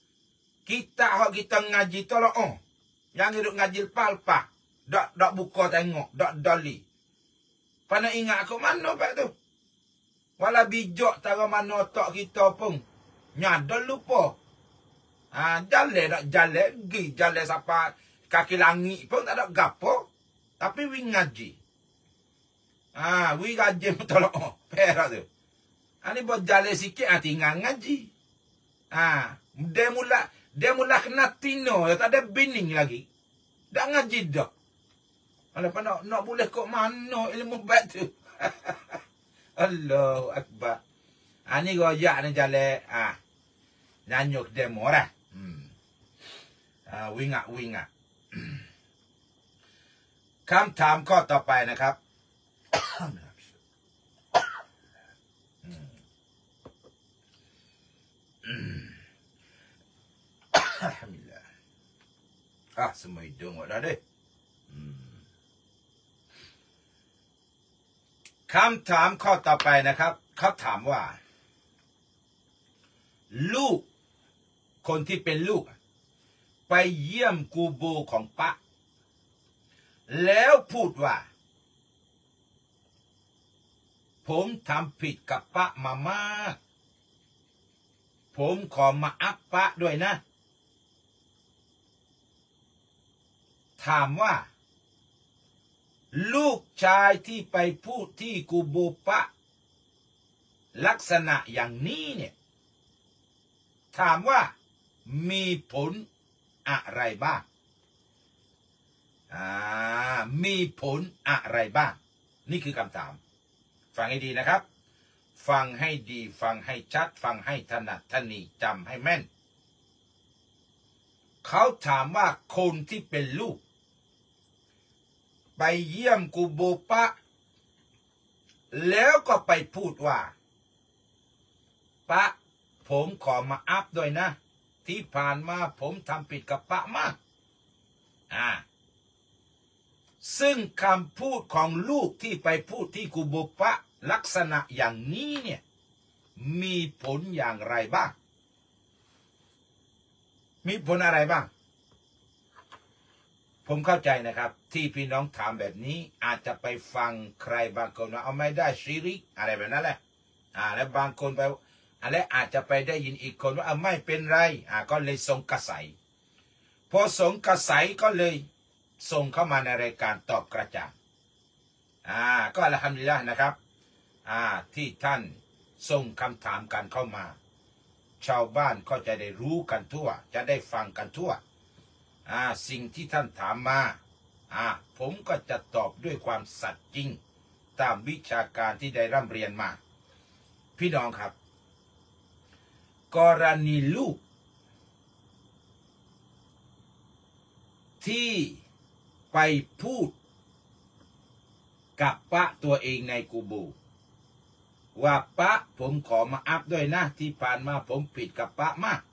Kita hak kita ngaji tolong. Oh. Yang hidup ngaji lepas-lepas. Tak, tak buka tengok. Tak dali. Pada ingat aku mana pak tu. Walau bijak tara mana otak kita pun. Nyadar lupa. Ha, jalan nak jalan. Pergi jalan sampai kaki langit pun tak ada gapo. Tapi we ngaji. Ha, we ngaji tolong. Oh, perak tu. Ha, ni buat jalan sikit ha, tinggal ngaji. Ha, dia mula dia mula kena tino. Tak ada bening lagi. Dah ngaji dah. Walaupun nak, nak boleh kok mana ilmu baik tu. Allahu Akbar. Ha, ni royak ni jalan. Ha, nyanyuk demo lah. Hmm. Ha, wingat, wingat. คำถามข้อต่อไปนะครับอ่ะสมัยดงว่าได้ดิคำถามข้อต่อไปนะครับเขาถามว่าลูกคนที่เป็นลูกไปเยี่ยมกูโบของปะแล้วพูดว่าผมทำผิดกับปะมามากผมขอมาอัพปะด้วยนะถามว่าลูกชายที่ไปพูดที่กูโบปะลักษณะอย่างนี้เนี่ยถามว่ามีผลอะไรบ้างอ่ามีผลอะไรบ้างนี่คือคำถามฟังให้ดีนะครับฟังให้ดีฟังให้ชัดฟังให้ถนัดถนีจำให้แม่นเขาถามว่าคนที่เป็นลูกไปเยี่ยมกูโบปะแล้วก็ไปพูดว่าปะผมขอมาอัพด้วยนะที่ผ่านมาผมทำผิดกับปะมากอ่าซึ่งคำพูดของลูกที่ไปพูดที่กูโบปะลักษณะอย่างนี้เนี่ยมีผลอย่างไรบ้างมีผลอะไรบ้างผมเข้าใจนะครับที่พี่น้องถามแบบนี้อาจจะไปฟังใครบางคนว่าเอาไม่ได้ชิริกอะไรแบบนั้นแหละอ่าแล้วบางคนไปอะไรอาจจะไปได้ยินอีกคนว่าเอาไม่เป็นไรอ่าก็เลยส่งกระใสพอส่งกระใสก็เลยส่งเข้ามาในรายการตอบกระจ่างอ่าก็อัลฮัมดุลิลละห์นะครับอ่าที่ท่านส่งคำถามกันเข้ามาชาวบ้านก็จะได้รู้กันทั่วจะได้ฟังกันทั่วอ่าสิ่งที่ท่านถามมาอ่าผมก็จะตอบด้วยความสัตย์จริงตามวิชาการที่ได้ร่ำเรียนมาพี่น้องครับกรณีลูกที่ไปพูดกับปะตัวเองในกูโบว่าปะผมขอมาอัพด้วยนะที่ผ่านมาผมผิดกับปะมาก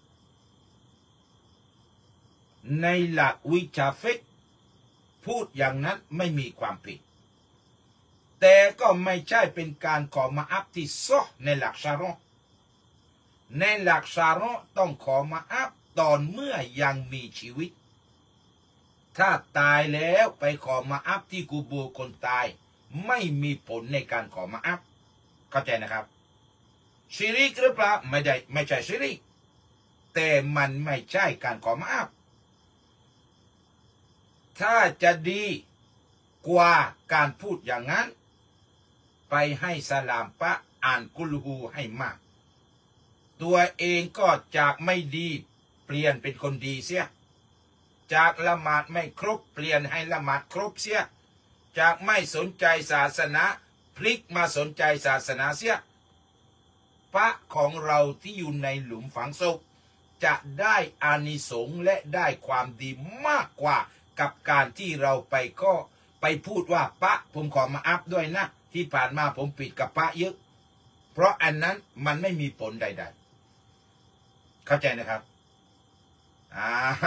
ในหลักวิชาฟิกพูดอย่างนั้นไม่มีความผิดแต่ก็ไม่ใช่เป็นการขอมาอัพที่ซอในหลักชาร์ในหลักชาร์ต้องขอมาอัพตอนเมื่อยังมีชีวิตถ้าตายแล้วไปขอมาอัพที่กูโบคนตายไม่มีผลในการขอมาอัพเข้าใจนะครับชิริกหรือเปล่าไม่ได้ไม่ใช่ชิริกแต่มันไม่ใช่การขอมาอัพถ้าจะดีกว่าการพูดอย่างนั้นไปให้สลามปะอ่านกุลฮูให้มากตัวเองก็จากไม่ดีเปลี่ยนเป็นคนดีเสียจากละหมาดไม่ครบเปลี่ยนให้ละหมาดครบเสียจากไม่สนใจศาสนาพลิกมาสนใจศาสนาเสียพระของเราที่อยู่ในหลุมฝังศพจะได้อานิสงส์และได้ความดีมากกว่ากับการที่เราไปก็ไปพูดว่าพระผมขอมาอัพด้วยนะที่ผ่านมาผมผิดกับพระเยอะเพราะอันนั้นมันไม่มีผลใดๆเข้าใจนะครับอ่า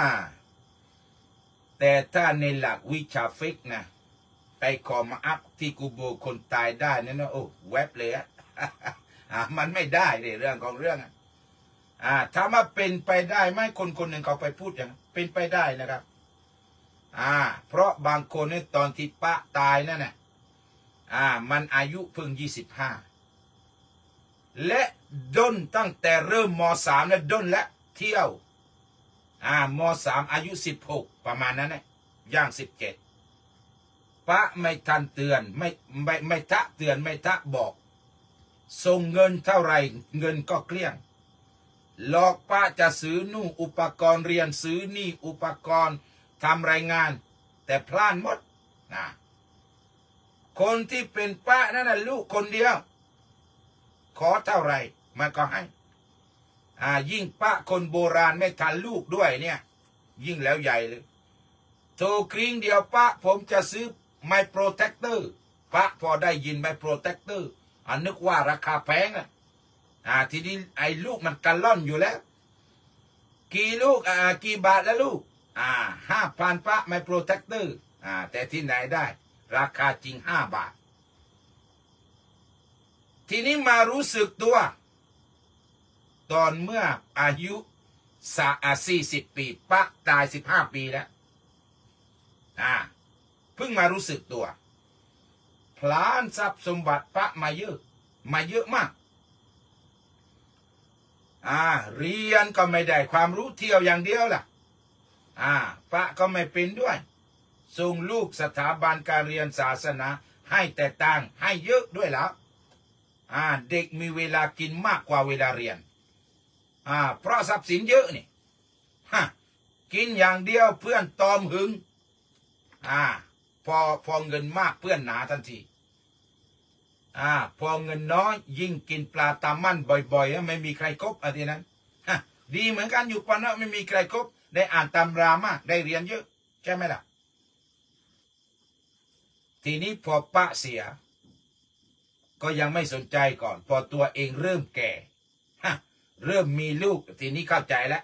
แต่ถ้าในหลักวิชาฟิกนะไปขอมาอัพที่กูโบคนตายได้นั่นนะโอ้แวบเลยอะอ่ามันไม่ได้ในเรื่องของเรื่องอ่าถ้ามาเป็นไปได้ไหมคนคนหนึ่งเขาไปพูดอย่างเป็นไปได้นะครับอ่าเพราะบางคนเนี่ยตอนที่ปะตายนั่นน่ะอ่ามันอายุเพิ่งยี่สิบห้าและด้นตั้งแต่เริ่มมสามแล้วด้นและเที่ยวอ่ามสามอายุสิบหกประมาณนั้นนะย่างสิบเจ็ดปะไม่ทันเตือนไม่ไม่ไม่ทะเตือนไม่ทะบอกส่งเงินเท่าไรเงินก็เกลี้ยงหลอกปะจะซื้อนู่นอุปกรณ์เรียนซื้อนี่อุปกรณ์ทำรายงานแต่พลาดหมดนะคนที่เป็นปะนั่นน่ะลูกคนเดียวขอเท่าไรมันก็ให้อ่ายิ่งปะคนโบราณไม่ทันลูกด้วยเนี่ยยิ่งแล้วใหญ่เลยโทรคริ่งเดียวป้าผมจะซื้อไมโครแท็กเตอร์ป้าพอได้ยินไมโครแท็กเตอร์อันนึกว่าราคาแพงอ่ะอ่าทีนี้ไอ้ลูกมันกันล่อนอยู่แล้วกี่ลูกอ่ากี่บาทแล้วลูกอ่าห้าพันป้าไมโครแท็กเตอร์อ่าแต่ที่ไหนได้ราคาจริงห้าบาททีนี้มารู้สึกตัวตอนเมื่ออายุสาสี่สิบปีป้าตายสิบห้าปีแล้วอ่าเพิ่งมารู้สึกตัวพลานทรัพย์สมบัติป้ามาเยอะมาเยอะมากอ่าเรียนก็ไม่ได้ความรู้เที่ยวอย่างเดียวล่ะอ่าป้าก็ไม่เป็นด้วยส่งลูกสถาบันการเรียนศาสนาให้แต่ตังให้เยอะด้วยแล้วอ่าเด็กมีเวลากินมากกว่าเวลาเรียนอ่าเพราะทรัพย์สินเยอะนี่ฮะกินอย่างเดียวเพื่อนตอมหึงอ่าพอพอเงินมากเพื่อนหนาทันทีอ่าพอเงินน้อยยิ่งกินปลาตามั่นบ่อยๆไม่มีใครคบอะไรนั้นฮะดีเหมือนกันอยู่ปะนะไม่มีใครคบได้อ่านตำรามากได้เรียนเยอะใช่ไหมล่ะทีนี้พอป้าเสียก็ยังไม่สนใจก่อนพอตัวเองเริ่มแก่ฮะเริ่มมีลูกทีนี้เข้าใจแล้ว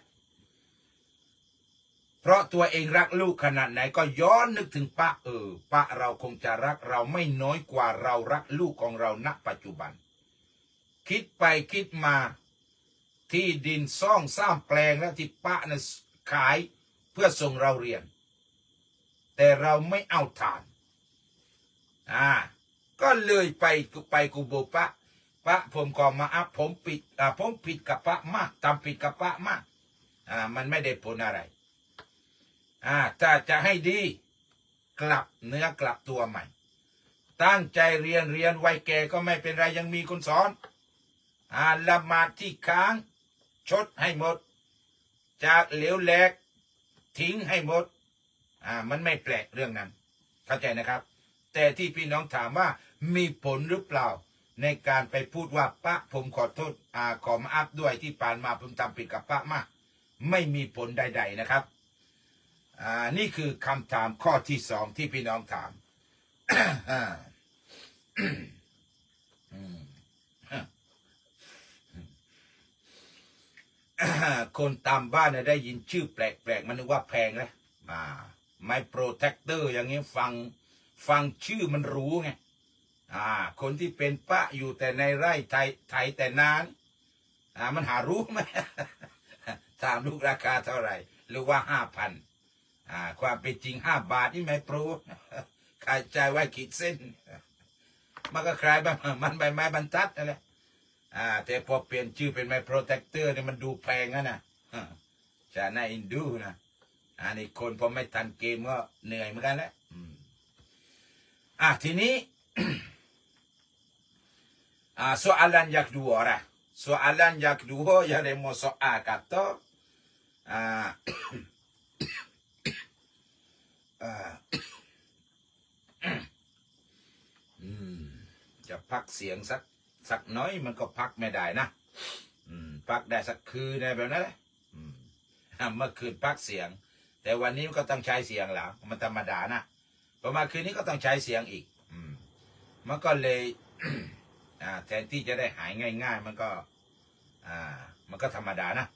เพราะตัวเองรักลูกขนาดไหนก็ย้อนนึกถึงป้าเออป้าเราคงจะรักเราไม่น้อยกว่าเรารักลูกของเราณปัจจุบันคิดไปคิดมาที่ดินซ่องสร้างแปลงแล้วที่ป้าน่ะขายเพื่อส่งเราเรียนแต่เราไม่เอาทานอ่าก็เลยไปไปกูโบป้าป้าผมก็มาอัพผมปิดอ่าผมผิดกับป้ามากทำผิดกับป้ามากอ่ามันไม่ได้ผลอะไรอ่าถ้าจะให้ดีกลับเนื้อกลับตัวใหม่ตั้งใจเรียนเรียนวัยแก่ก็ไม่เป็นไรยังมีคนสอนอ่าละหมาดที่ค้างชดให้หมดจากเหลวแหลกทิ้งให้หมดอ่ามันไม่แปลกเรื่องนั้นเข้าใจนะครับแต่ที่พี่น้องถามว่ามีผลหรือเปล่าในการไปพูดว่าป้าผมขอโทษอ่าขอมาอัพด้วยที่ผ่านมาผมทำผิดกับป้ามากไม่มีผลใดๆนะครับอ่านี่คือคำถามข้อที่สองที่พี่น้องถาม คนตามบ้านได้ยินชื่อแปลกๆมันนึกว่าแพงเลยอ่าไมโครแท็กเตอร์อย่างนี้ฟังฟังชื่อมันรู้ไงอ่าคนที่เป็นป้าอยู่แต่ในไร่ไทยไทยแต่นานอ่ามันหารู้ไหม ถามลูกราคาเท่าไหร่หรือว่าห้าพันอ่าความเป็นจริงห้าบาทนี่ไม่โปรขายใจไว้ขีดเส้นมันก็คล้ายแบบมันใบไม้บรรทัดนั่นแหละอ่าแต่พอเปลี่ยนชื่อเป็นไมโครแท็กเตอร์เนี่ยมันดูแพงนะนะจะน่าอินดูนะอันนี้คนพอไม่ทันเกมก็เหนื่อยเหมือนกันแล้วอ่ะทีนี้ อ่า soalan yang kedua lah soalan yang kedua yang demo soal kata ah จะพักเสียงสักสักน้อยมันก็พักไม่ได้นะพักได้สักคืนอะไรแบบนั้นแหละเมื่อคืนพักเสียงแต่วันนี้มันก็ต้องใช้เสียงแล้วมันธรรมดานะพอมาคืนนี้ก็ต้องใช้เสียงอีกมันก็เลยแทนที่จะได้หายง่ายๆมันก็มันก็ธรรมดานะ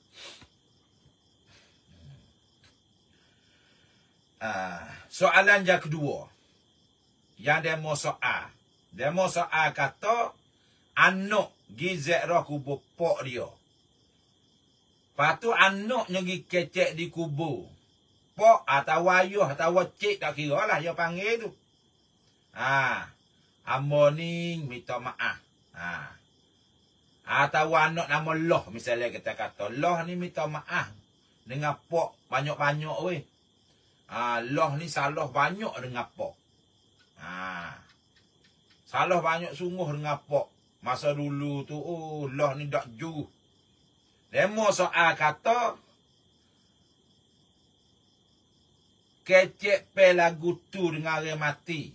soalan yang kedua yang demo soal demo soal kata anak gizek roh kubur pok dia lepas tu anaknya pergi kecek di kubur pok atau ayuh atau cik tak kira lah dia panggil tu ah amo ni minta maaf ah atau anak nama loh misalnya kita kata loh ni minta maaf dengan pok banyak-banyak weh ah loh ni salah banyak dengan pok ah salah banyak sungguh dengan pok masa dulu tu oh loh ni dak ju demo soal kata kecek pe lagu tu dengan orang mati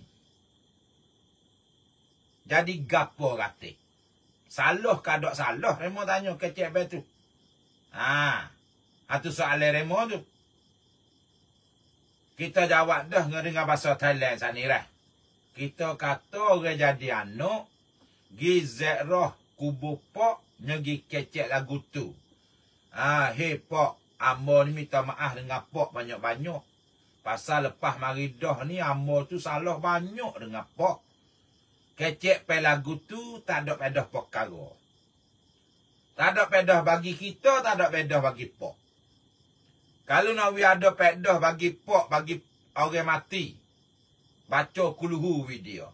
jadi gapo kata salah kadok salah remo tanya kecek pe tu ah atu soal remo tu Kita jawab dah dengan bahasa Thailand saat ni lah. Kita kata orang jadi anak, gizek roh kubu pok, nyegi kecek lagu tu. Ah, hei pok, ambo ni minta maaf dengan pok banyak-banyak. Pasal lepas mari dah ni, ambo tu salah banyak dengan pok. Kecek pe lagu tu, tak ada pedah pok karo. Tak ada pedah bagi kita, tak ada pedah bagi pok. Kalau nak ada pedah bagi pok, bagi orang mati, baca kuluhu video.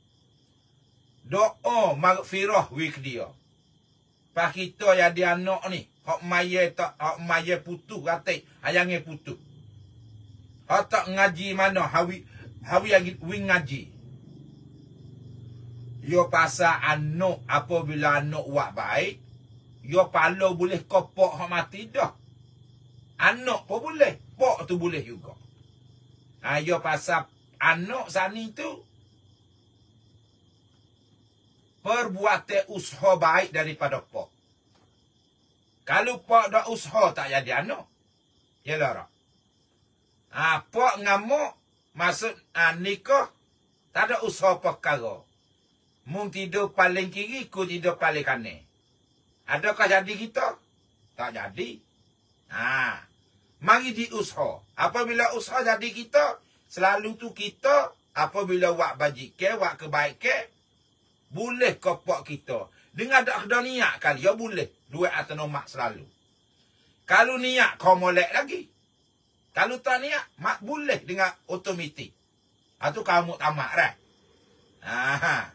Doa maghfirah wik dia. Pak kita yang dia anak ni, hak maya tak, hak maya putus katik, ayangnya putus. Hak tak ngaji mana, hawi, hawi yang wing ngaji. Yo pasal anak, apabila anak buat baik, yo palo boleh kopok hak mati dah. Anak pun boleh, pok tu boleh juga. Ha, yo pasal anak sani tu perbuatan usaha baik daripada pok. Kalau pok dak usaha tak jadi anak. Yalah tak? Ha, pok ngamuk maksud ha, nikah tak ada usaha perkara. Mung tidur paling kiri, ku tidur paling kanan. Adakah jadi kita? Tak jadi. Ha, mari diusaha. Apabila usaha jadi kita, selalu tu kita, apabila buat bajikan, buat kebaikan, boleh kopok kita. Dengan tak ada niat kali, ya boleh. Duit atau nomak selalu. Kalau niat, kau molek lagi. Kalau tak niat, mak boleh dengan otomatik. Atau kamu tamat, right? Haa.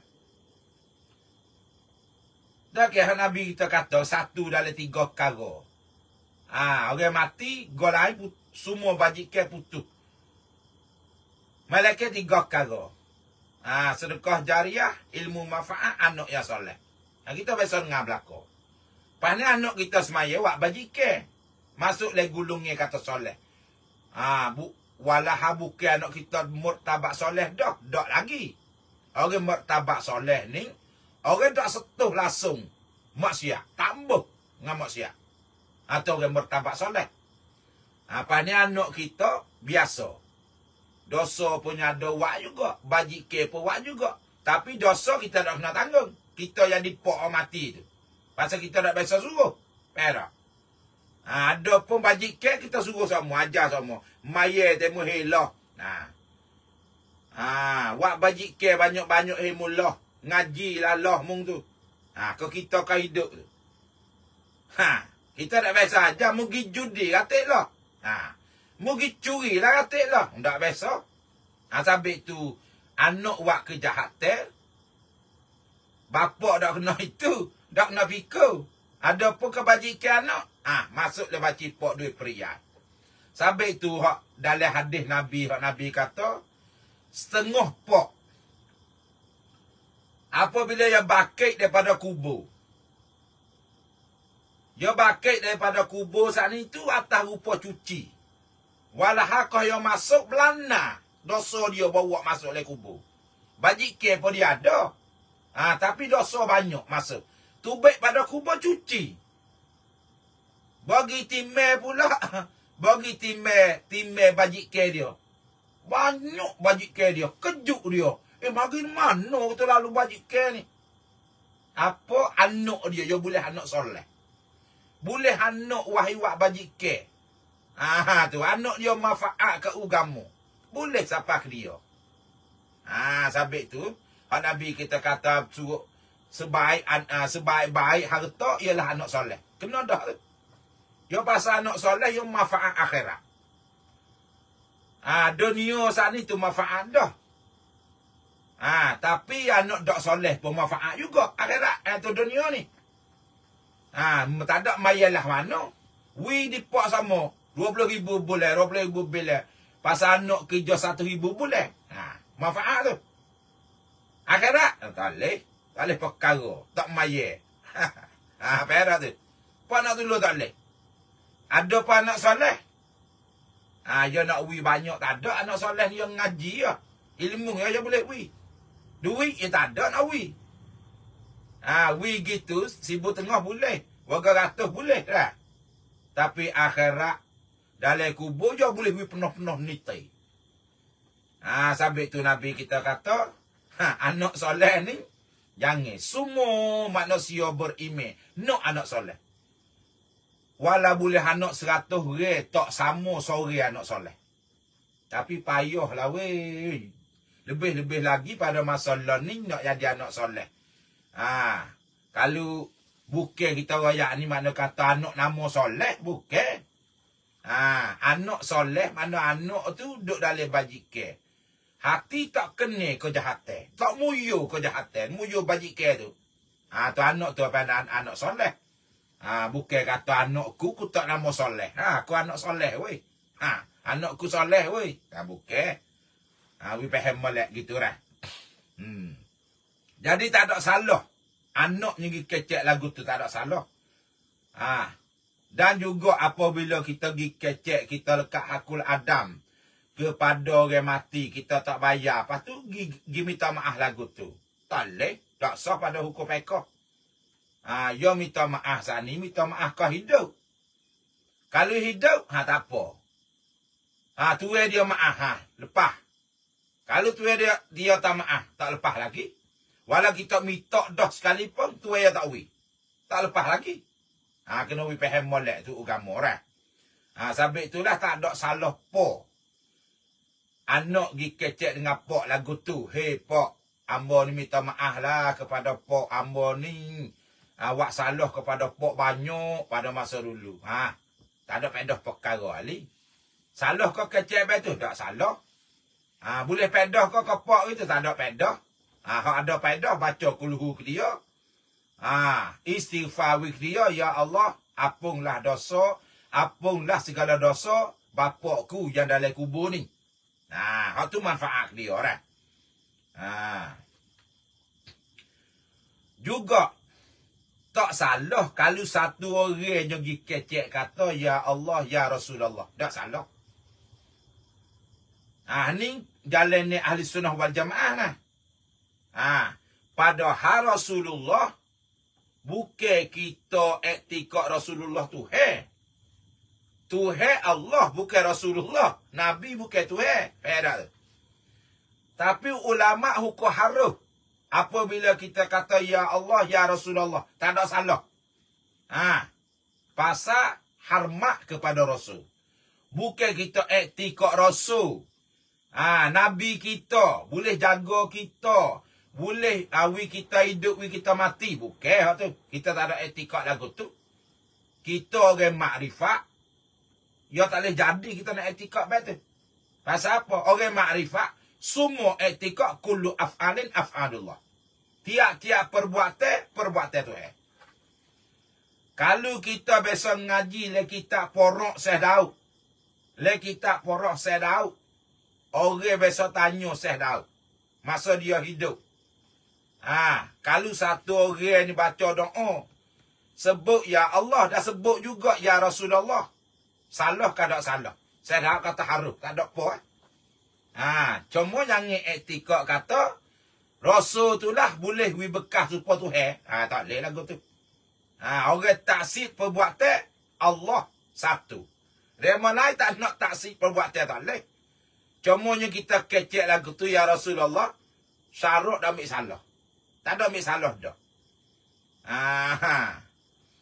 Dah kira Nabi kita kata, satu dalam tiga perkara. Ah, orang mati, gol lain put, semua bajikan putus. Malaikat tiga perkara. Ah, sedekah jariah, ilmu manfaat, anak yang soleh. Ah, kita biasa dengar belakang. Lepas ni anak kita semaya, wak bajikan. Masuk le gulungnya kata soleh. Ah, bu, walah bukan anak kita murtabak soleh dah, dak lagi. Orang murtabak soleh ni, orang tak setuh langsung maksiat, tambah dengan maksiat. Atau orang bertabak soleh. Apa ni anak kita biasa. Dosa punya ada wak juga. Bajike pun wak juga. Tapi dosa kita tak kena tanggung. Kita yang dipok mati tu. Pasal kita tak biasa suruh. Perak. Ha, ada pun bajike kita suruh semua. Ajar semua. Maya temu helah. Ha. Ha, wak bajike banyak-banyak hemullah. Ngaji lah Allah mung tu. Ha, ke kita kan hidup tu. Ha, kita tak biasa aja mugi judi katik lah. Ha, mugi curi lah katik lah. Tak biasa. Ha, sabit tu anak buat kejahatan. Bapak dak kena itu, dak kena fikir. Ada pun kebajikan anak. Ah, ha, masuk le baca pok duit perian. Sabit tu hak dalam hadis Nabi, hak Nabi kata setengah pok apabila dia bakit daripada kubur. Dia bakit daripada kubur saat itu atas rupa cuci. Walahakah yang masuk belana. Dosa dia bawa masuk le kubur. Bajikan pun dia ada. Ha, tapi dosa banyak masuk. Tubik pada kubur cuci. Bagi timai pula. Bagi timai, timai bajikan dia. Banyak bajikan dia. Kejut dia. Eh, bagi mana kita lalu bajikan ni? Apa anak dia? Dia boleh anak soleh. Boleh anak wahiwak bajikan. Ah, tu anak dia manfaat ke agama. Boleh siapa ke dia. Ah, sabit tu, Nabi kita kata suruh sebaik uh, sebaik-baik harta ialah anak soleh. Kena dah. Dia pasal anak soleh yang manfaat akhirat. Ah, dunia saat ni tu manfaat dah. Ah, tapi anak dak soleh pun manfaat juga akhirat atau dunia ni. Ah, tak ada mayalah mana. Wi dipok sama dua puluh ribu bulan, dua puluh ribu bulan. Pasal anak kerja satu ribu bulan. Ha, manfaat tu. Akhirat tak leh, tak leh perkara, tak maya. Ha, perak tu. Apa nak dulu tak leh. Ada apa anak soleh? Ha, dia nak wi banyak tak ada anak soleh dia ngaji ya. Ilmu ya dia boleh wi. Duit dia tak ada nak wi. Ha, wi gitu sibuk tengah boleh, warga ratus boleh tak? Tapi akhirat dalam kubur je boleh wi penuh-penuh nitai. Ah, sabit tu Nabi kita kata, ha, anak soleh ni, jangan. Semua manusia beriman, nak anak soleh. Walau boleh anak seratus orang, tak sama sore anak soleh. Tapi payahlah weh. Lebih-lebih lagi pada masa ni nak jadi anak soleh. Ha, kalau bukan kita rakyat ni mana kata anak nama soleh, bukan. Ha, anak soleh mana anak tu duduk dalam bajikan. Hati tak kena kejahatan. Tak muyu kejahatan. Muyu bajikan tu. Ha, tu anak tu apa anak, anak soleh. Ha, bukan kata anakku ku tak nama soleh. Ha, aku anak soleh weh. Ha, anakku soleh weh. Ha, bukan. Ha, we faham molek gitu lah. Hmm. Jadi tak ada salah. Anak yang kecek lagu tu tak ada salah. Ha. Dan juga apabila kita pergi kecek, kita lekat hakul Adam kepada orang mati, kita tak bayar. Lepas tu, pergi minta maaf lagu tu. Tak boleh. Tak sah pada hukum pekah. Ha, ya minta maaf saat ni, minta maaf kau hidup. Kalau hidup, ha tak apa. Ha, tuai dia maaf, ha, lepas. Kalau tuai dia, dia tak maaf, tak lepas lagi. Walau kita minta dah sekalipun, tuai dia tak wui. Tak lepas lagi. Ha, kena we faham molek tu agama orang. Ha, sebab itulah tak ada salah po. Anak gi kecek dengan pok lagu tu. Hei pok, ambo ni minta maaf lah kepada pok ambo ni. Awak salah kepada pok banyak pada masa dulu. Ha, tak ada pedah perkara ali. Salah kau kecek betul tak salah. Ha, boleh pedah kau ke pok itu tak ada pedah. Ha, kalau ada pedah baca kulhu ke dia. Ah, istighfar wik dia, ya Allah, apunglah dosa, apunglah segala dosa bapakku yang dalam kubur ni. Nah, hak tu manfaat dia orang. Ah. Juga tak salah kalau satu orang yang pergi kecek kata ya Allah, ya Rasulullah. Tak salah. Ah, ni jalan ni ahli sunnah wal jamaah nah. Ah, padahal Rasulullah bukan kita etika Rasulullah tu he. Tuhan Allah bukan Rasulullah. Nabi bukan Tuhan. Faham. Tapi ulama hukum haruf. Apabila kita kata ya Allah, ya Rasulullah. Tak ada salah. Ha. Pasal hormat kepada Rasul. Bukan kita etika Rasul. Ha. Nabi kita. Boleh jaga kita. Boleh awi kita hidup, awi kita mati. Bukan tu. Kita tak ada etika lagu tu. Kita orang makrifat. Ya tak boleh jadi kita nak etika betul. Pasal apa? Orang makrifat. Semua etika kullu af'alin af'alullah. Tiap-tiap perbuatan, perbuatan tu eh. Kalau kita biasa ngaji le kitab porok Syekh Daud. Le kitab porok Syekh Daud. Orang biasa tanya Syekh Daud. Masa dia hidup. Ha, kalau satu orang ni baca doa, sebut ya Allah, dah sebut juga ya Rasulullah. Salah ke tak salah? Saya dah kata harus, tak ada apa. Eh? Ha, cuma jangan etika kata, Rasul tu lah boleh we bekas supaya Tuhan. Ha, tak boleh lagu tu. Ha, orang taksir perbuatan, Allah satu. Rema lain tak nak taksir perbuatan, tak boleh. Cuma kita kecek lagu tu ya Rasulullah, syarat dah ambil salah. Tak ada ambil salah dah. Aha.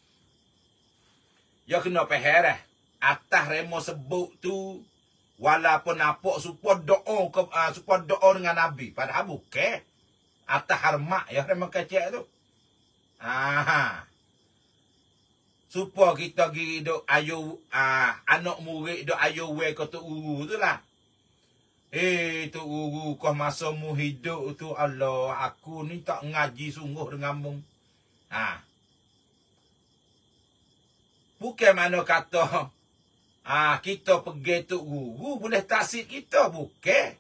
Ya kena faham dah. Atas remo sebut tu, walaupun nampak supaya doa, ke, uh, supaya doa dengan Nabi. Padahal bukan. Atas hormat ya remo kecek tu. Aha. Supaya kita pergi duk ayu, uh, anak murid duk ayu we ke tu uru tu lah. Eh, tu guru kau masa mu hidup tu, Allah, aku ni tak ngaji sungguh dengan mu. Ha. Bukan mana kata, ah kita pergi tu guru, boleh taksir kita, bukan.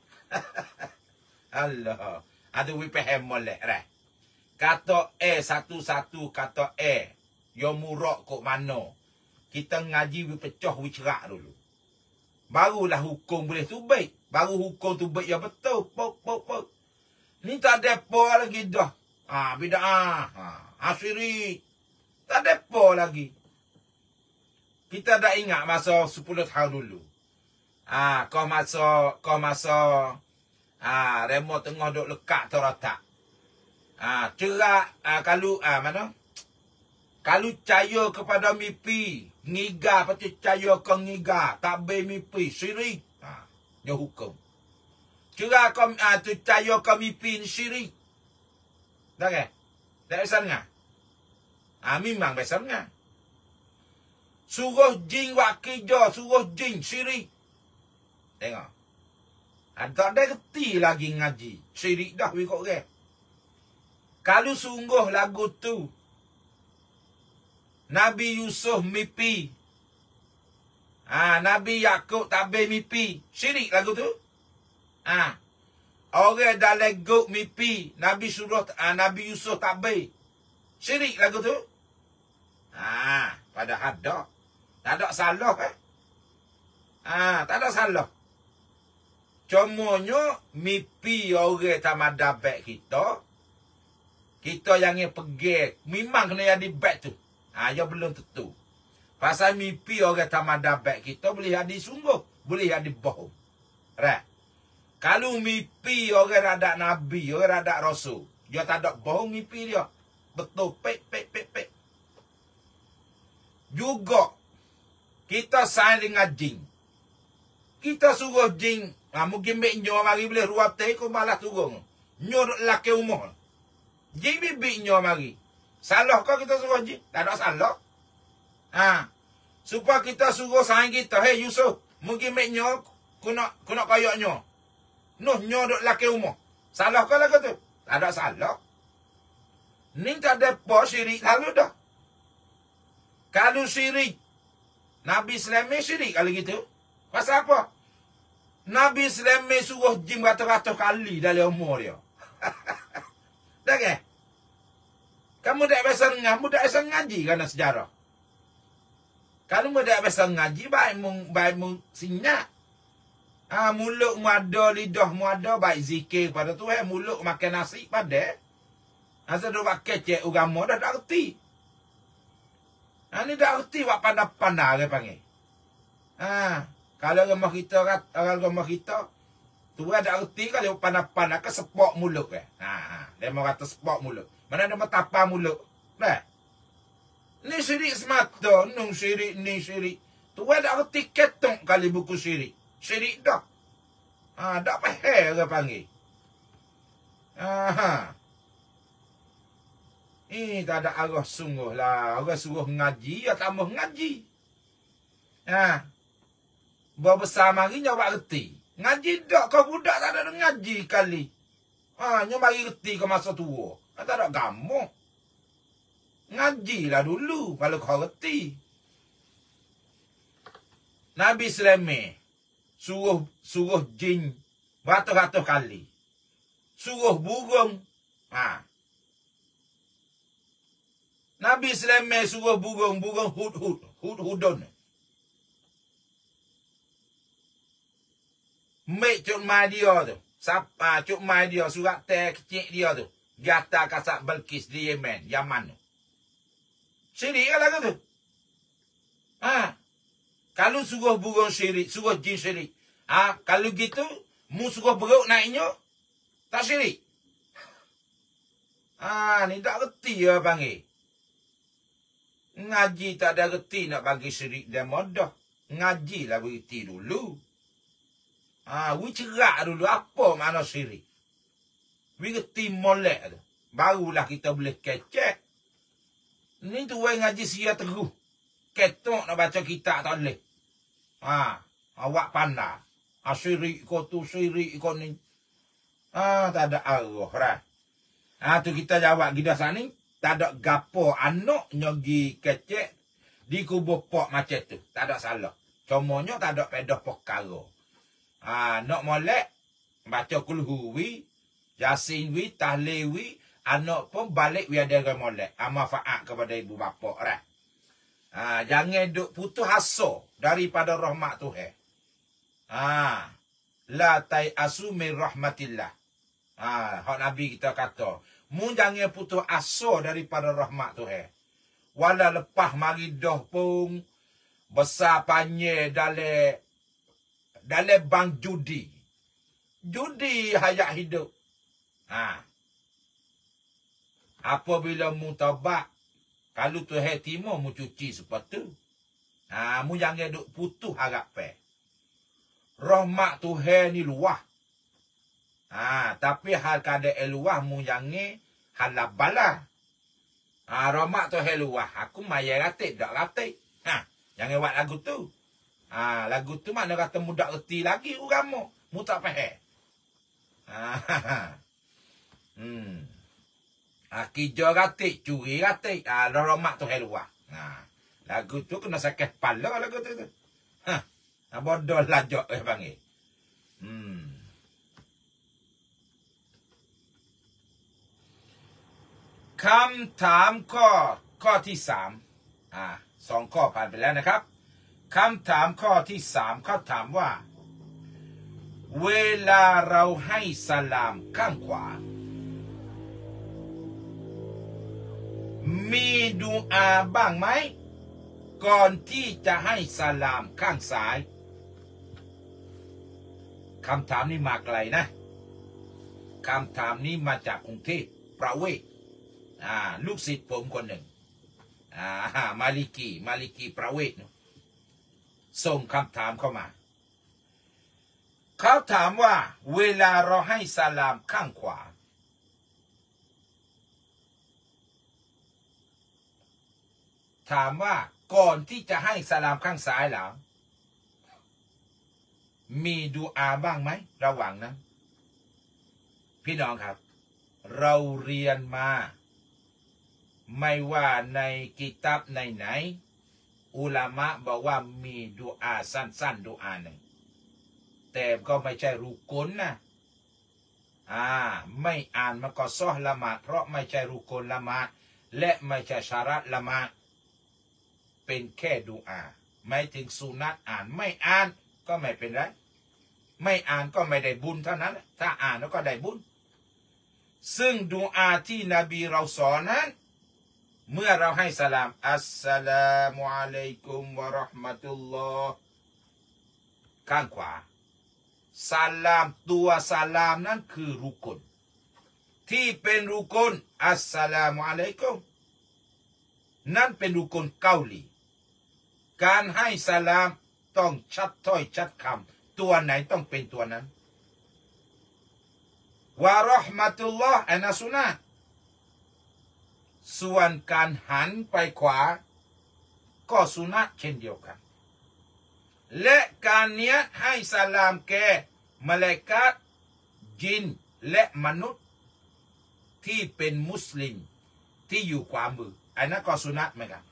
Allah. Ada we faham molek, right? Kata eh, satu-satu kata eh, yo murak kok mana. Kita ngaji we pecah, we cerak dulu. Barulah hukum boleh tu baik. Baru hukum tu baik yang betul. Pok, pok, pok. Ni tak ada apa lagi dah. Ha, bida'ah. Ha, asyiri. Tak ada apa lagi. Kita dah ingat masa sepuluh tahun dulu. Ha, kau masa, kau masa Ah, remote tengah duk lekat teratak. Ah, cerak ah, kalau ah mana? Kalau percaya kepada mimpi, ngiga percaya ke ngiga, tak be mimpi, syirik. Ah, dia hukum. Cerak kau ah tu percaya ke mimpi syirik. Dah ke? Tak besar ngah. Ah, memang besar ngah. Suruh jin buat kerja, suruh jin syirik. Tengok. Tak ada reti lagi ngaji. Syirik dah wikok ke. Kalau sungguh lagu tu Nabi Yusuf mimpi. Ah, Nabi Yakub tak be mimpi. Syirik lagu tu. Ah. Orang dah legok mimpi. Nabi suruh ah, Nabi Yusuf tak be. Syirik lagu tu. Ah, pada ada. Tak ada salah eh. Ah, tak ada salah. Cumanya mimpi orang tamada baik kita. Kita yang pergi. Memang kena jadi baik tu. Ha, ya belum tentu. Pasal mimpi orang tamada baik kita boleh jadi sungguh. Boleh jadi bohong. Right? Kalau mimpi orang rada Nabi, orang rada Rasul. Dia tak ada bohong mimpi dia. Betul. Pek, pek, pek, pek. Juga. Kita sayang dengan jin. Kita suruh jin. Ha, mungkin mek nyo mari boleh ruap teh ko malah turun. Nyo duk laki umur. Jin bibi nyo mari. Salah kau kita suruh jin? Tak ada salah. Ha. Supaya kita suruh sayang kita, hey Yusuf, mungkin mek nyo kuna kuna kayak nyo. Noh nyo duk laki umur. Salah kau lagu tu? Tak ada salah. Ni tak ada apa syirik lalu dah. Kalau syirik Nabi Sulaiman syirik kalau gitu. Pasal apa? Nabi Sulaiman suruh jin ratus-ratus kali dalam umur dia. Tak ke? Kamu tak biasa ngaji, kamu tak biasa ngaji kerana sejarah. Kalau kamu tak biasa ngaji, baik mu baik mu sinyak. Ah, mulut mu ada, lidah mu ada, baik zikir pada tu eh, mulut makan nasi pada. Asal duk pakai cek agama dah tak reti. Ah, ni dah reti buat pandai-pandai dia panggil. Ah, kalau rumah kita, orang rumah kita, tu ada erti kalau pandai-pandai ke sepak mulut eh. Ha, dia mau kata sepak mulut. Mana ada metapa mulut. Nah. Ni syirik semata, nung syirik ni syirik. Tu ada erti ketong kali buku syirik. Syirik dah. Ha, dak pahal orang panggil. Ha. Ini tak ada arah sungguh lah. Orang suruh ngaji, ya tambah ngaji. Ha. Bawa besar mari nyoba reti. Ngaji tak kau budak tak ada ngaji kali. Ha, nyoba mari reti kau masa tua. Tak ada gamu. Ngajilah dulu kalau kau reti. Nabi Sulaiman suruh suruh jin beratus-ratus kali. Suruh burung. Ha. Nabi Sulaiman suruh burung, burung hud-hud, hud-hudun. Mek cuk mai dia tu. Siapa cuk mai dia surat teh kecil dia tu. Dia atas kasak Belkis di Yemen, Yaman tu. Syirik kan lagu tu. Ha. Kalau suruh burung syirik, suruh jin syirik. Ha, kalau gitu, mu suruh beruk naiknya, tak syirik. Ha, ni tak reti ya panggil. Ngaji tak ada reti nak bagi syirik dan modah. Ngajilah berhenti dulu. Ah, we cerak dulu apa makna syirik. We reti molek tu. Barulah kita boleh kecek. Ni tu orang ngaji sia teguh. Ketok nak baca kitab tak boleh. Ha, awak pandai. Ah, syirik kau tu, syirik kau ni. Ah, tak ada arah lah. Ah, tu kita jawab gida sana ni. Tak ada gapo anak nyogi kecek di kubur pok macam tu. Tak ada salah. Cumanya tak ada pedah perkara. Ah, nak molek baca kulhuwi, yasin wi, tahlil wi, anak pun balik wi ada orang molek. Amal faat kepada ibu bapa lah. Ah, jangan duk putus asa daripada rahmat Tuhan. Ah, la tai'asu min rahmatillah. Ah, hak Nabi kita kata, mu jangan putus asa daripada rahmat Tuhan. Wala lepas mari dah pun besar panjang dalam dalam bank judi. judi hayat hidup. Ha. Apabila mu taubat, kalau Tuhan timur mu cuci sepatu. Ha, mu jangan duk putus harap pe. Rahmat Tuhan ni luah. Ha, tapi hal kada luah mu jangan halal bala. Ha, rahmat Tuhan luah. Aku maya ratik dak ratik. Ha, jangan buat lagu tu. Ha, lagu tu mana kata mu dak reti lagi uramu. Mu tak faham. Ha. Hmm. Ha, kijau ratik, curi ratik. Ha, rahmat Tuhan luah. Ha, lagu tu kena sakit kepala lagu tu. Ha, ha bodoh lajak eh panggil. Hmm.คำถามข้อข้อที่สามอ่าสองข้อผ่านไปแล้วนะครับคำถามข้อที่สามเขาถามว่าเวลาเราให้สลามข้างขวามีดูอาบ้างไหมก่อนที่จะให้สลามข้างซ้ายคำถามนี้มาไกลนะคำถามนี้มาจากกรุงเทพประเวศอ่าลูกศิษย์ผมคนหนึ่งอ่ามาลิกีมาลิกีประเวศส่งคำถามเข้ามาเขาถามว่าเวลาเราให้สลามข้างขวาถามว่าก่อนที่จะให้สลามข้างซ้ายหลังมีดูอาบ้างไหมระหว่างนั้นพี่น้องครับเราเรียนมาไม่ว่าในกิตับไหนๆอุลามะบอกว่ามีดูอาสั้นๆดูอาหนึ่งแต่ก็ไม่ใช่รุกลนะอ่าไม่อ่านมันก็ซอฮละหมาดเพราะไม่ใช่รุกลละหมาดและไม่ใช่ชารัตละหมาดเป็นแค่ดูอาไม่ถึงสุนัตอ่านไม่อ่านก็ไม่เป็นไรไม่อ่านก็ไม่ได้บุญเท่านั้นถ้าอ่านแล้วก็ได้บุญซึ่งดูอาที่นบีเราสอนนั้นเมื่อเราให้สลามอัสสลามุอะลัยกุมวะเราะห์มะตุลลอฮ์ข้างขวาสลามตัวสลามนั้นคือรุกลที่เป็นรุกลอัสสลามุอะลัยกุมนั่นเป็นรุกลเกาหลีการให้สลามต้องชัดถ้อยชัดคำตัวไหนต้องเป็นตัวนั้นวะเราะห์มะตุลลอฮ์อันนะซุนะห์ส่วนการหันไปขวาก็สุนัตเช่นเดียวกันและการเนี้ยให้สลามแก่มลาอิกะฮ์จินและมนุษย์ที่เป็นมุสลิมที่อยู่ขวามืออันนั้นก็สุนัตเหมือนกัน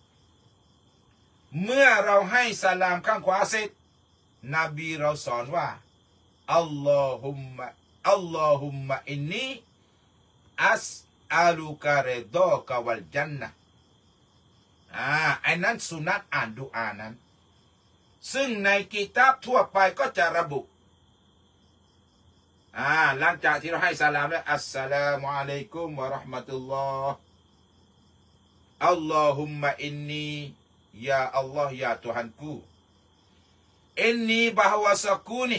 เมื่อเราให้สลามข้างขวาเสร็จนบีเราสอนว่าอัลลอฮุมมะอัลลอฮุมมะอินนีอัสอาลูกาเรโดกาวัลจันนะอ่าไอ้นั้นสุนัตอ่านดูอานั้นซึ่งในกิตาบทั่วไปก็จะระบุอ่าหลังจากที่เราให้สลามแล้วอัสสลามุอะลัยกุมวะเราะห์มะตุลลอฮ์อัลลอฮุมมะอินนียาอัลลอฮ์ยาTuhankuอินนีbahwasaku ni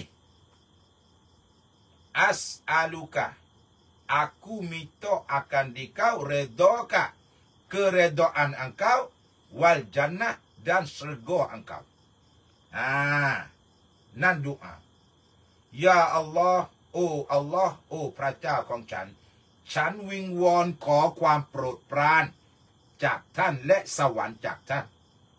as'aluka aku minta akan dikau redoka keredoan engkau wal jannah dan surga engkau. Ah, nan doa. Ya Allah, oh Allah, oh พระเจ้าของฉันฉันวิงวอนขอความโปรดปรานจากท่านและสวรรค์จากท่าน